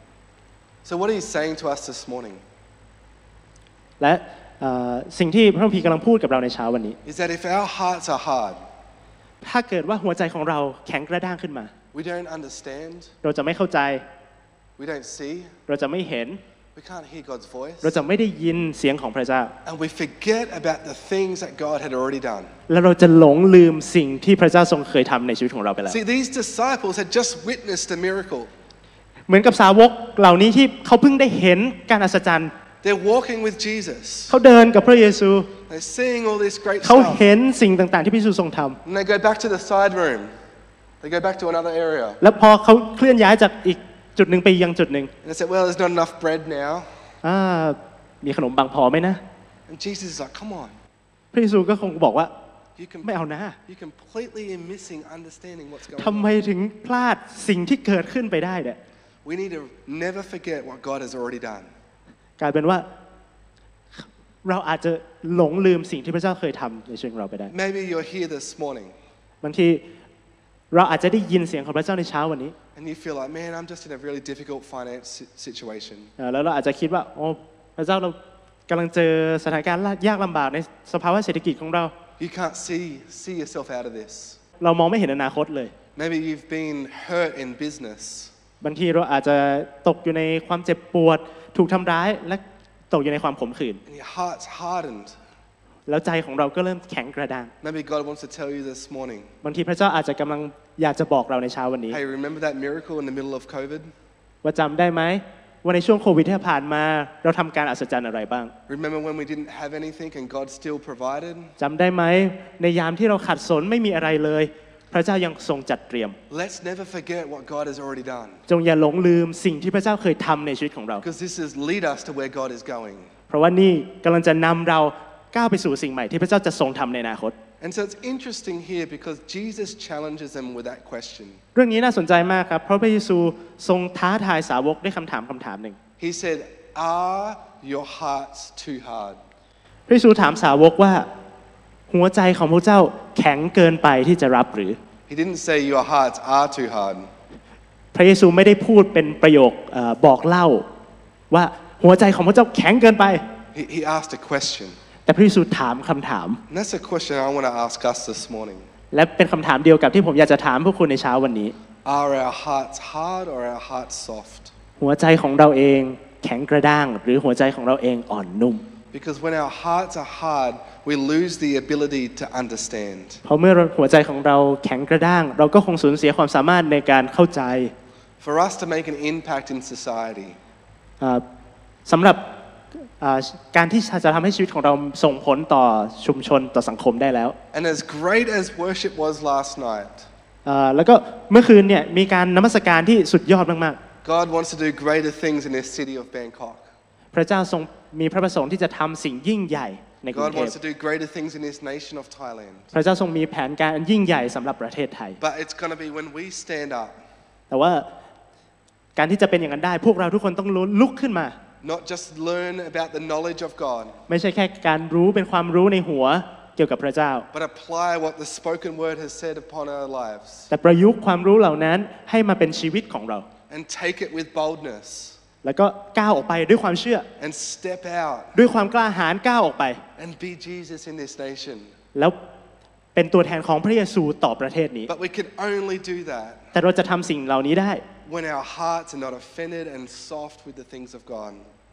So what are you saying to us this morning? และสิ่งที่พระคัมภีร์กำลังพูดกับเราในเช้าวันนี้ Is that if our hearts are hard, ถ้าเกิดว่าหัวใจของเราแข็งกระด้างขึ้นมา we don't understand, เราจะไม่เข้าใจ we don't see, เราจะไม่เห็น we can't hear God's voice, เราจะไม่ได้ยินเสียงของพระเจ้า and we forget about the things that God had already done. แล้วเราจะหลงลืมสิ่งที่พระเจ้าทรงเคยทำในชีวิตของเราไปแล้ว See, these disciples had just witnessed a miracle. เหมือนกับสาวกเหล่านี้ที่เขาเพิ่งได้เห็นการอัศจรรย์ They're walking with Jesus. เขาเดินกับพระเยซู They're seeing all this great เขา stuff. เห็นสิ่งต่างๆที่พระเยซูทรงทำ And they go back to the side room. They go back to another area. แล้วพอเขาเคลื่อนย้ายจากอีกจุดหนึ่งไปยังจุดหนึ่ง And they say, well, there's not enough bread now. อ่ามีขนมบางพอไหมนะ And Jesus is like, come on. พระเยซูก็คงบอกว่า You can, ไม่เอานะ you're completely missing understanding what's going ทำไม on. ถึงพลาดสิ่งที่เกิดขึ้นไปได้เนี่ย We need to never forget what God has already done. กลายเป็นว่าเราอาจจะหลงลืมสิ่งที่พระเจ้าเคยทำในชีวิตของเราไปได้ Maybe you're here this morning บางทีเราอาจจะได้ยินเสียงของพระเจ้าในเช้าวันนี้ and you feel like, man, I'm just in a really difficult finance situation. แล้วเราอาจจะคิดว่าโอ้พระเจ้าเรากำลังเจอสถานการณ์ยากลำบากในสภาวะเศรษฐกิจของเรา You can't see, see yourself out of this. เรามองไม่เห็นอนาคตเลย Maybe you've been hurt in business. บางทีเราอาจจะตกอยู่ในความเจ็บปวดถูกทำร้ายและตกอยู่ในความขมขื่น And your heart's hardened. แล้วใจของเราก็เริ่มแข็งกระด้าง Maybe God wants to tell you this morning. บางทีพระเจ้าอาจจะกำลังอยากจะบอกเราในเช้าวันนี้ Hey, remember that miracle in the middle of COVID? ว่าจำได้ไหมว่าในช่วงโควิดที่ผ่านมาเราทำการอัศจรรย์อะไรบ้าง Remember when we didn't have anything and God still provided? จำได้ไหมในยามที่เราขัดสนไม่มีอะไรเลยพระเจ้ายังทรงจัดเตรียม Let's never forget what God has already done. จงอย่าหลงลืมสิ่งที่พระเจ้าเคยทำในชีวิตของเรา Because this is lead us to where God is going. เพราะว่านี่กำลังจะนำเราก้าวไปสู่สิ่งใหม่ที่พระเจ้าจะทรงทำในอนาคต And so it's interesting here because Jesus challenges them with that question. เรื่องนี้น่าสนใจมากครับเพราะพระเยซูทรงท้าทายสาวกด้วยคำถามคำถามหนึ่ง He said, are your hearts too hard? พระเยซูถามสาวกว่าหัวใจของพระเจ้าแข็งเกินไปที่จะรับหรือ He didn't say your hearts are too hard. พระเยซูไม่ได้พูดเป็นประโยคเอ่อบอกเล่าว่าหัวใจของพระเจ้าแข็งเกินไป He, he asked a question. แต่พระเยซูถามคำถาม And that's a question I want to ask us this morning. และเป็นคำถามเดียวกับที่ผมอยากจะถามพวกคุณในเช้าวันนี้ Are our hearts hard or our hearts soft? หัวใจของเราเองแข็งกระด้างหรือหัวใจของเราเองอ่อนนุ่ม Because when our hearts are hard, we lose the ability to understand. เพราะเมื่อหัวใจของเราแข็งกระด้างเราก็คงสูญเสียความสามารถในการเข้าใจ For us to make an impact in society. สำหรับการที่จะทำให้ชีวิตของเราส่งผลต่อชุมชนต่อสังคมได้แล้ว And as great as worship was last night, แล้วก็เมื่อคืนเนี่ยมีการนมัสการที่สุดยอดมากๆ God wants to do greater things in this city of Bangkok. พระเจ้าทรงมีพระประสงค์ที่จะทำสิ่งยิ่งใหญ่ในกรุง God เทพ wants to do greater things in this nation of Thailand. พระเจ้าทรงมีแผนการอันยิ่งใหญ่สำหรับประเทศไทย But it's going to be when we stand up. แต่ว่าการที่จะเป็นอย่างนั้นได้พวกเราทุกคนต้องลุกขึ้นมา Not just learn about the knowledge of God. ไม่ใช่แค่การรู้เป็นความรู้ในหัวเกี่ยวกับพระเจ้า But apply what the spoken word has said upon our lives. แต่ประยุกต์ความรู้เหล่านั้นให้มาเป็นชีวิตของเรา And take it with boldness. แล้วก็ก้าวออกไปด้วยความเชื่อ And step out. ด้วยความกล้าหาญก้าวออกไป And be Jesus in this nation. แล้วเป็นตัวแทนของพระเยซูต่อประเทศนี้ But we can only do that. แต่เราจะทำสิ่งเหล่านี้ได้ When our hearts are not offended and soft with the things of God.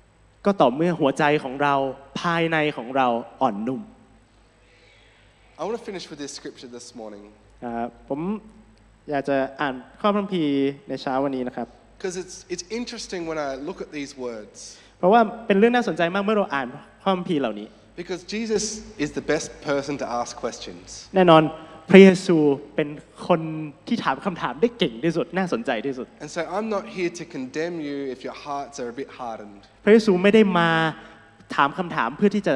ก็ต่อเมื่อหัวใจของเราภายในของเราอ่อนนุ่ม I want to finish with this scripture this morning. ผมอยากจะอ่านข้อพระคัมภีร์ในเช้าวันนี้นะครับ Because it's it's interesting when I look at these words. เพราะว่าเป็นเรื่องน่าสนใจมากเมื่อเราอ่านข้อพระคัมภีร์เหล่านี้ Because Jesus is the best person to ask questions. แน่นอนพระเยซูเป็นคนที่ถามคำถามได้เก่งที่สุดน่าสนใจที่สุด And so I'm not here to condemn you if your hearts are a bit hardened. พระเยซูไม่ได้มาถามคำถามเพื่อที่จะ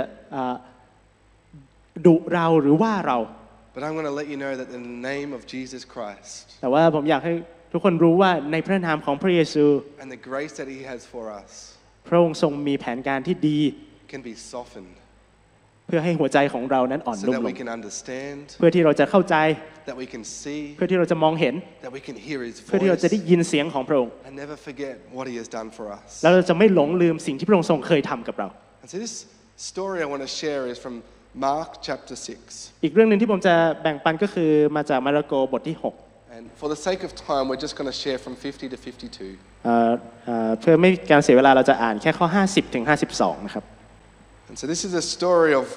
ดุเราหรือว่าเรา But I'm going to let you know that in the name of Jesus Christ. แต่ว่าผมอยากให้ทุกคนรู้ว่าในพระนามของพระเยซู And the grace that He has for us. พระองค์ทรงมีแผนการที่ดี Can be softened. เพื่อให้หัวใจของเรานั้นอ่อนนุ่ม So ล that ง we can understand. เพื่อที่เราจะเข้าใจ That we can see. เพื่อที่เราจะมองเห็น That we can hear His เพื่อที่เรา voice. จะได้ยินเสียงของพระองค์ And never forget what He has done for us. แล้วเราจะไม่หลงลืมสิ่งที่พระองค์ทรงเคยทำกับเรา And so this story I want to share is from Mark chapter six. อีกเรื่องหนึ่งที่ผมจะแบ่งปันก็คือมาจากมาระโกบทที่หก And for the sake of time, we're just going to share from fifty to fifty-two. เอ่อเอ่อเพื่อไม่การเสียเวลาเราจะอ่านแค่ข้อห้าสิบถึงห้าสิบสองนะครับ And so this is a story of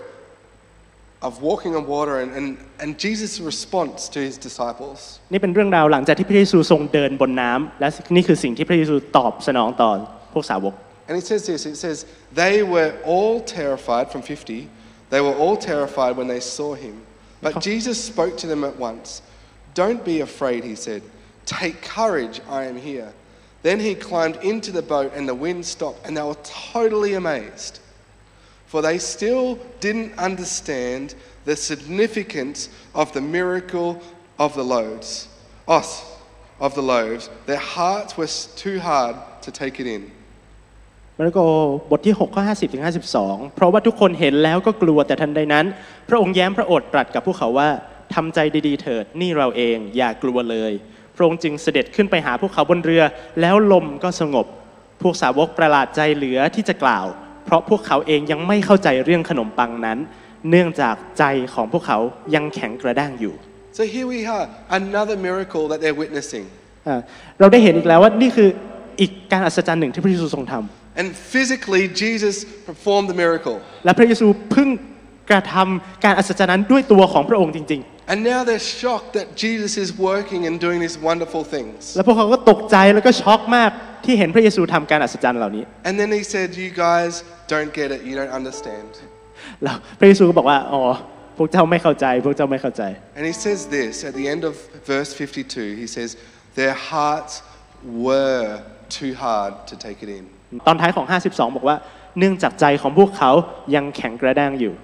of walking on water and, and, and Jesus' response to His disciples. นี่เป็นเรื่องราวหลังจากที่พระเยซูทรงเดินบนน้ำและนี่คือสิ่งที่พระเยซูตอบสนองต่อพวกสาวก And it says this, it says, they were all terrified, from fifty, they were all terrified when they saw Him. But Jesus spoke to them at once. Don't be afraid, He said. Take courage, I am here. Then He climbed into the boat and the wind stopped and they were totally amazed. For they still didn't understand the significance of the miracle of the loaves. Us, of the loaves. Their hearts were too hard to take it in. มาระโกบทที่หกข้อห้าสิบถึงห้าสิบสองเพราะว่าทุกคนเห็นแล้วก็กลัวแต่ทันใดนั้นพระองค์แย้มพระโอษฐ์ตรัสกับพวกเขาว่าทำใจดีๆเถิดนี่เราเองอย่ากลัวเลยพระองค์จึงเสด็จขึ้นไปหาพวกเขาบนเรือแล้วลมก็สงบพวกสาวกประหลาดใจเหลือที่จะกล่าวเพราะพวกเขาเองยังไม่เข้าใจเรื่องขนมปังนั้นเนื่องจากใจของพวกเขายังแข็งกระด้างอยู่ So here we are, another miracle that they're witnessing. เราได้เห็นอีกแล้วว่านี่คืออีกการอัศจรรย์หนึ่งที่พระเยซูทรงทำ And physically, Jesus performed the miracle. และพระเยซูเพิ่งกระทำการอัศจรรย์นั้นด้วยตัวของพระองค์จริงๆ And now they're shocked that Jesus is working and doing these wonderful things. และพวกเขาก็ตกใจแล้วก็ช็อกมากที่เห็นพระเยซูทำการอัศจรรย์เหล่านี้ And then He said, you guys don't get it, you don't understand. แล้วพระเยซูก็บอกว่าอ๋อพวกเจ้าไม่เข้าใจพวกเจ้าไม่เข้าใจ And He says this at the end of verse fifty-two. He says, their hearts were too hard to take it in. ตอนท้ายของห้าสิบสองบอกว่าเนื่องจากใจของพวกเขายังแข็งกระด้างอยู่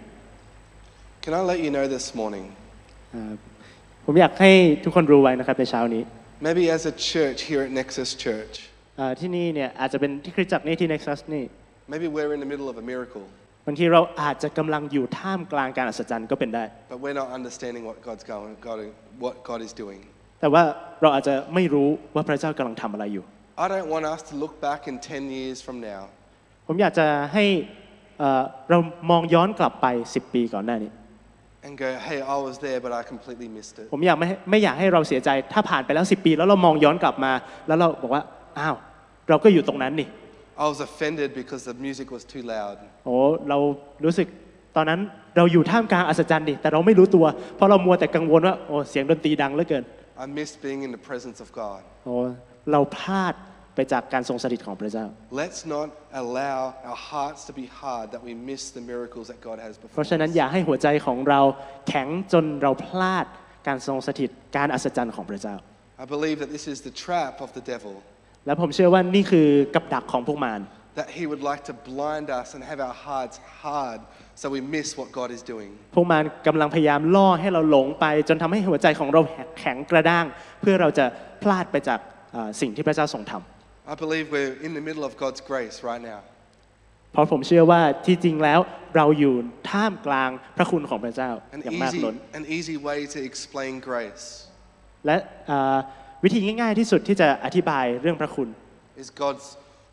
Can I let you know this morning? ผมอยากให้ทุกคนรู้ไว้นะครับในเช้านี้ Maybe as a church here at Nexus Church. ที่นี่เนี่ยอาจจะเป็นที่คริสตจักรนี้ที่ Nexus นี่ Maybe we're in the middle of a miracle. บางทีเราอาจจะกำลังอยู่ท่ามกลางการอัศจรรย์ก็เป็นได้ But we're not understanding what God's going, God, what God is doing. แต่ว่าเราอาจจะไม่รู้ว่าพระเจ้ากำลังทำอะไรอยู่ I don't want us to look back in ten years from now. ผมอยากจะให้เรามองย้อนกลับไปสิบปีก่อนหน้านี้ And go, hey, I was there, but I completely missed it. ผมอยากไม่ไม่อยากให้เราเสียใจถ้าผ่านไปแล้วสิบปีแล้วเรามองย้อนกลับมาแล้วเราบอกว่าอ้าวเราก็อยู่ตรงนั้นนี่ I was offended because the music was too loud. โอ้เรารู้สึกตอนนั้นเราอยู่ท่ามกลางอัศจรรย์ดิแต่เราไม่รู้ตัวเพราะเรามัวแต่กังวลว่าโอ้เสียงดนตรีดังเหลือเกิน I missed being in the presence of God. โอ้เราพลาดไปจากการทรงสถิตของพระเจ้า Let's not allow our hearts to be hard that we miss the miracles that God has เพราะ performed. ฉะนั้นอย่าให้หัวใจของเราแข็งจนเราพลาดการทรงสถิตการอัศจรรย์ของพระเจ้า I believe that this is the trap of the devil. และผมเชื่อว่านี่คือกับดักของพวกมาร That he would like to blind us and have our hearts hard so we miss what God is doing. พวกมารกำลังพยายามล่อให้เราหลงไปจนทำให้หัวใจของเราแข็งกระด้างเพื่อเราจะพลาดไปจากสิ่งที่พระเจ้าทรงทำ I believe we're in the middle of God's grace right now. เพราะผมเชื่อว่าที่จริงแล้วเราอยู่ท่ามกลางพระคุณของพระเจ้า An อย่างมาก easy, ล้น an easy way to explain grace และวิธีง่ายๆที่สุดที่จะอธิบายเรื่องพระคุณ is God's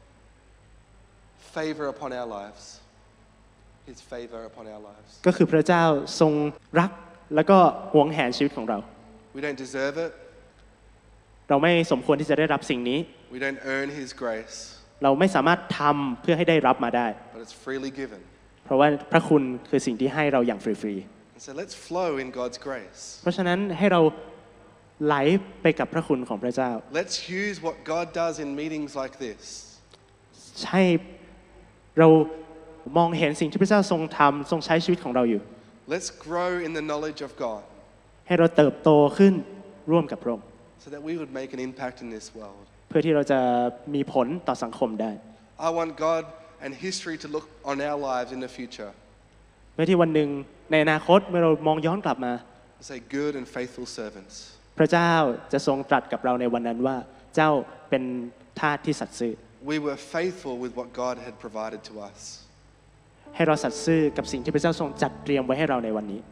favor upon our lives. His favor upon our lives. ก็คือพระเจ้าทรงรักแล้วก็หวงแหนชีวิตของเรา We don't deserve it. เราไม่สมควรที่จะได้รับสิ่งนี้ We don't earn His grace. เราไม่สามารถทำเพื่อให้ได้รับมาได้ but it's freely given. เพราะว่าพระคุณคือสิ่งที่ให้เราอย่างฟรี And so let's flow in God's grace. ๆเพราะฉะนั้นให้เราไหลไปกับพระคุณของพระเจ้า Let's use what God does in meetings like this. ใช่เรามองเห็นสิ่งที่พระเจ้าทรงทำทรงใช้ชีวิตของเราอยู่ Let's grow in the knowledge of God ให้เราเติบโตขึ้นร่วมกับพระองค์ so that we would make an impact in this world. เพื่อที่เราจะมีผลต่อสังคมได้ I want God and history to look on our lives in the future. เมื่อที่วันหนึ่งในอนาคตเมื่อเรามองย้อนกลับมา Say good and faithful servants. พระเจ้าจะทรงตรัสกับเราในวันนั้นว่าเจ้าเป็นทาสที่สัตย์ซื่อ We were faithful with what God had provided to us. ให้เราสัตย์ซื่อกับสิ่งที่พระเจ้าทรงจัดเตรียมไว้ให้เราในวันนี้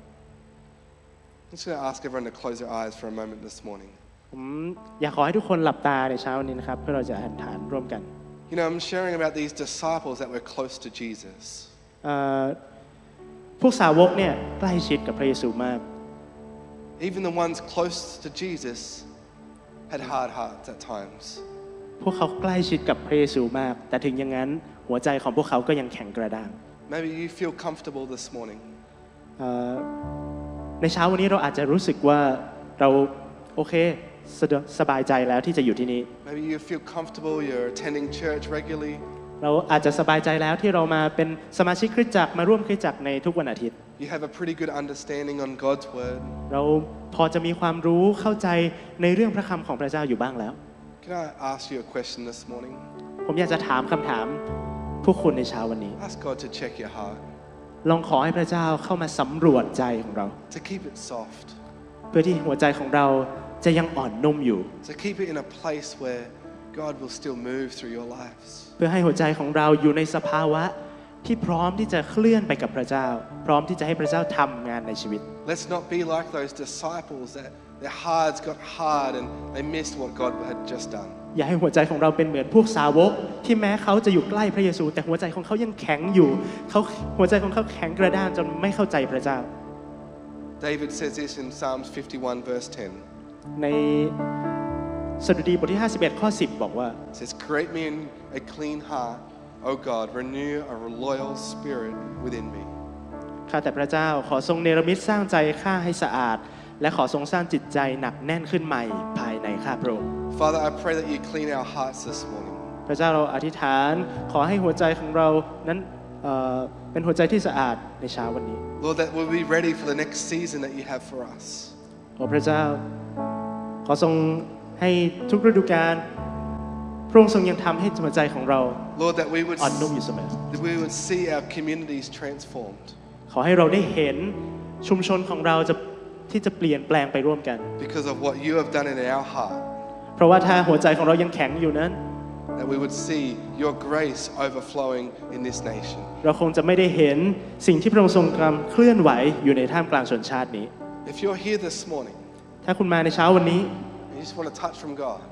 I'm just going to ask everyone to close their eyes for a moment this morning. ผมอยากขอให้ทุกคนหลับตาในเช้าวันนี้นะครับเพื่อเราจะอธิษฐานร่วมกัน You know, I'm sharing about these disciples that were close to Jesus. เอ่อพวกสาวกเนี่ยใกล้ชิดกับพระเยซูมาก Even the ones close to Jesus had hard hearts at times. พวกเขาใกล้ชิดกับพระเยซูมากแต่ถึงอย่างนั้นหัวใจของพวกเขาก็ยังแข็งกระด้าง Maybe you feel comfortable this morning. เอ่อในเช้าวันนี้เราอาจจะรู้สึกว่าเราโอเคสะดวกสบายใจแล้วที่จะอยู่ที่นี่ Maybe you feel comfortable, you're attending church regularly. เราอาจจะสบายใจแล้วที่เรามาเป็นสมาชิกคริสตจักรมาร่วมคริสตจักรในทุกวันอาทิตย์ You have a pretty good understanding on God's word. เราพอจะมีความรู้เข้าใจในเรื่องพระคำของพระเจ้าอยู่บ้างแล้ว Can I ask you a question this morning? ผมอยากจะถามคำถามพวกคุณในเช้าวันนี้ Ask God to check your heart, ลองขอให้พระเจ้าเข้ามาสำรวจใจของเรา to keep it soft, เพื่อที่หัวใจของเราจะยังอ่อนนุ่มอยู่ to keep it in a place where God will still move through your lives. เพื่อให้หัวใจของเราอยู่ในสภาวะที่พร้อมที่จะเคลื่อนไปกับพระเจ้าพร้อมที่จะให้พระเจ้าทำงานในชีวิต Let's not be like those disciples that their hearts got hard and they missed what God had just done. อย่าให้หัวใจของเราเป็นเหมือนพวกสาวกที่แม้เขาจะอยู่ใกล้พระเยซูแต่หัวใจของเขายังแข็งอยู่เขาหัวใจของเขาแข็งกระด้างจนไม่เข้าใจพระเจ้า David says this in Psalms fifty-one verse ten. ในสดุดีบทที่ห้าสิบเอ็ดข้อสิบบอกว่า It says, "Create me a clean heart, O God, renew a loyal spirit within me." ข้าแต่พระเจ้าขอทรงเนรมิตสร้างใจข้าให้สะอาดและขอทรงสร้างจิตใจหนักแน่นขึ้นใหม่ภายในข้าพระองค์ Father, I pray that you clean our hearts this morning. พระเจ้าเราอธิษฐานขอให้หัวใจของเรานั้นเอ่อเป็นหัวใจที่สะอาดในเช้าวันนี้ Lord, that we'll be ready for the next season that you have for us. ขอพระเจ้าขอทรงให้ทุกฤดูกาลพระองค์ทรงยังทำให้หัวใจของเรา Lord, that we would อ่อนนุ่มอยู่เสมอ that we would see our communities transformed ขอให้เราได้เห็นชุมชนของเราจะที่จะเปลี่ยนแปลงไปร่วมกัน because of what you have done in our heart. เพราะว่าถ้าหัวใจของเรายังแข็งอยู่นั้น That we would see your grace overflowing in this nation. เราคงจะไม่ได้เห็นสิ่งที่พระองค์ทรงทำเคลื่อนไหวอยู่ในท่ามกลางชนชาตินี้ If you're here this morning, ถ้าคุณมาในเช้าวันนี้ and you just want a touch from God.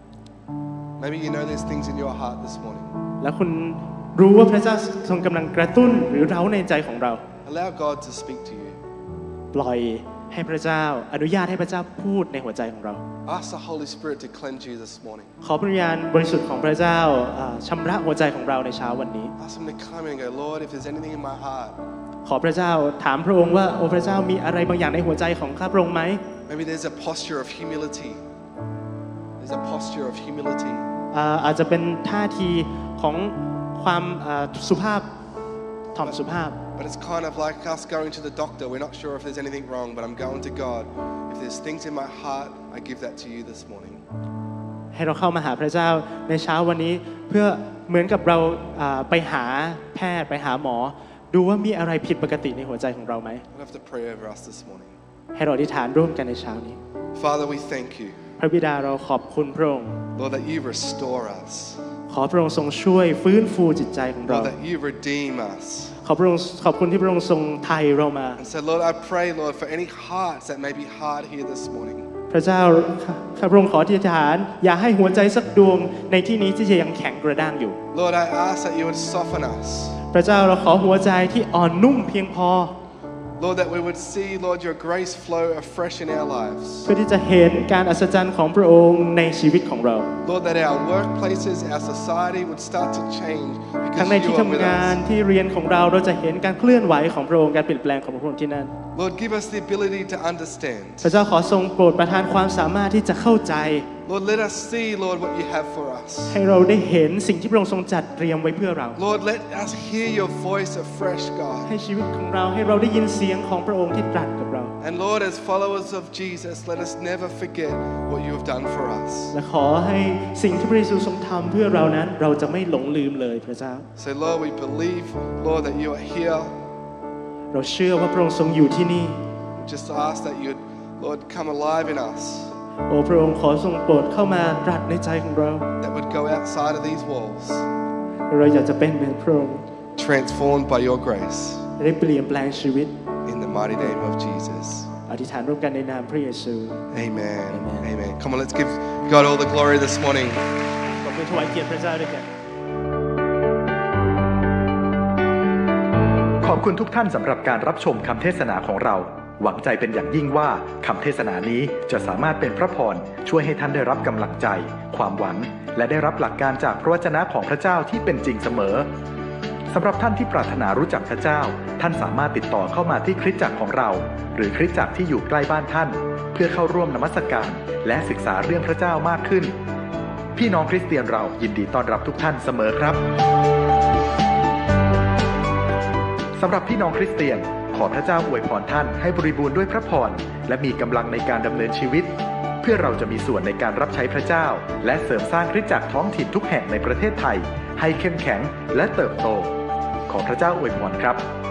Maybe you know there's things in your heart this morning. แล้วคุณรู้ว่าพระเจ้าทรงกำลังกระตุ้นหรือเร้าในใจของเรา Allow God to speak to you. ปล่อยให้พระเจ้าอนุญาตให้พระเจ้าพูดในหัวใจของเรา Ask the Holy Spirit to cleanse you this morning. ขอพระวิญญาณบริสุทธิ์ของพระเจ้าชำระหัวใจของเราในเช้าวันนี้ Ask Him to come and go, Lord, if there's anything in my heart, ขอพระเจ้าถามพระองค์ว่าโอ้พระเจ้ามีอะไรบางอย่างในหัวใจของข้าพระองค์ไหม maybe there's a posture of humility. There's a posture of humility. อาจจะเป็นท่าทีของความสุภาพถ่อมสุภาพ But it's kind of like us going to the doctor. We're not sure if there's anything wrong, but I'm going to God. If there's things in my heart, I give that to you this morning. ให้เราเข้ามาหาพระเจ้าในเช้าวันนี้เพื่อเหมือนกับเราไปหาแพทย์ไปหาหมอดูว่ามีอะไรผิดปกติในหัวใจของเราไหม I'll have to pray over us this morning. ให้เราอธิษฐานร่วมกันในเช้านี้ Father, we thank you. พระบิดาเราขอบคุณพระองค์ Lord, that you restore us. ขอพระองค์ทรงช่วยฟื้นฟูจิตใจของเรา Lord, that you redeem us. ขอพระองค์ขอบคุณที่พระองค์ทรงไถ่เรามา And so, Lord, I pray, Lord, for any hearts that may be hard here this morning. พระเจ้าข้าพระองค์ขออธิษฐานอย่าให้หัวใจสักดวงในที่นี้ที่จะยังแข็งกระด้างอยู่ Lord, I ask that you would soften us. พระเจ้าเราขอหัวใจที่อ่อนนุ่มเพียงพอ Lord, that we would see, Lord, your grace flow afresh in our lives. เพื่อที่จะเห็นการอัศจรรย์ของพระองค์ในชีวิตของเรา Lord, that our workplaces, our society would start to change ทั้ง because ในที่ you are with ทำงาน us. ที่เรียนของเราเราจะเห็นการเคลื่อนไหวของพระองค์การเปลี่ยนแปลงของพระองค์ที่นั่น Lord, give us the ability to understand. พระเจ้าขอทรงโปรดประทานความสามารถที่จะเข้าใจ Lord, let us see, Lord, what you have for us. ให้เราได้เห็นสิ่งที่พระองค์ทรงจัดเตรียมไว้เพื่อเรา Lord, let us hear your voice afresh, God. ให้ชีวิตของเราให้เราได้ยินเสียงของพระองค์ที่ตรัสกับเรา And Lord, as followers of Jesus, let us never forget what you have done for us. และขอให้สิ่งที่พระเยซูทรงทำเพื่อเรานั้นเราจะไม่หลงลืมเลยพระเจ้า So, Lord, we believe, Lord, that you are here. เราเชื่อว่าพระองค์ทรงอยู่ที่นี่ Just ask that you'd, Lord, come alive in us, โอ้พระองค์ขอทรงโปรดเข้ามาตรัสในใจของเรา that would go outside of these walls, เราอยากจะเป็นเหมือนพระองค์ transformed by your grace. ได้เปลี่ยนแปลงชีวิต In the mighty name of Jesus. อธิษฐานร่วมกันในนามพระเยซู Amen. Amen. Amen. Come on, let's give God all the glory this morning. ขอบคุณถวายเกียรติพระเจ้าด้วยกันขอบคุณทุกท่านสำหรับการรับชมคำเทศนาของเรา หวังใจเป็นอย่างยิ่งว่าคำเทศนานี้จะสามารถเป็นพระพรช่วยให้ท่านได้รับกำลังใจ ความหวังและได้รับหลักการจากพระวจนะของพระเจ้าที่เป็นจริงเสมอสำหรับท่านที่ปรารถนารู้จักพระเจ้าท่านสามารถติดต่อเข้ามาที่คริสตจักรของเราหรือคริสตจักรที่อยู่ใกล้บ้านท่านเพื่อเข้าร่วมนมัสการและศึกษาเรื่องพระเจ้ามากขึ้นพี่น้องคริสเตียนเรายินดีต้อนรับทุกท่านเสมอครับสำหรับพี่น้องคริสเตียนขอพระเจ้าอวยพรท่านให้บริบูรณ์ด้วยพระพรและมีกำลังในการดำเนินชีวิตเพื่อเราจะมีส่วนในการรับใช้พระเจ้าและเสริมสร้างคริสตจักรท้องถิ่นทุกแห่งในประเทศไทยให้เข้มแข็งและเติบโตขอพระเจ้าอวยพรครับ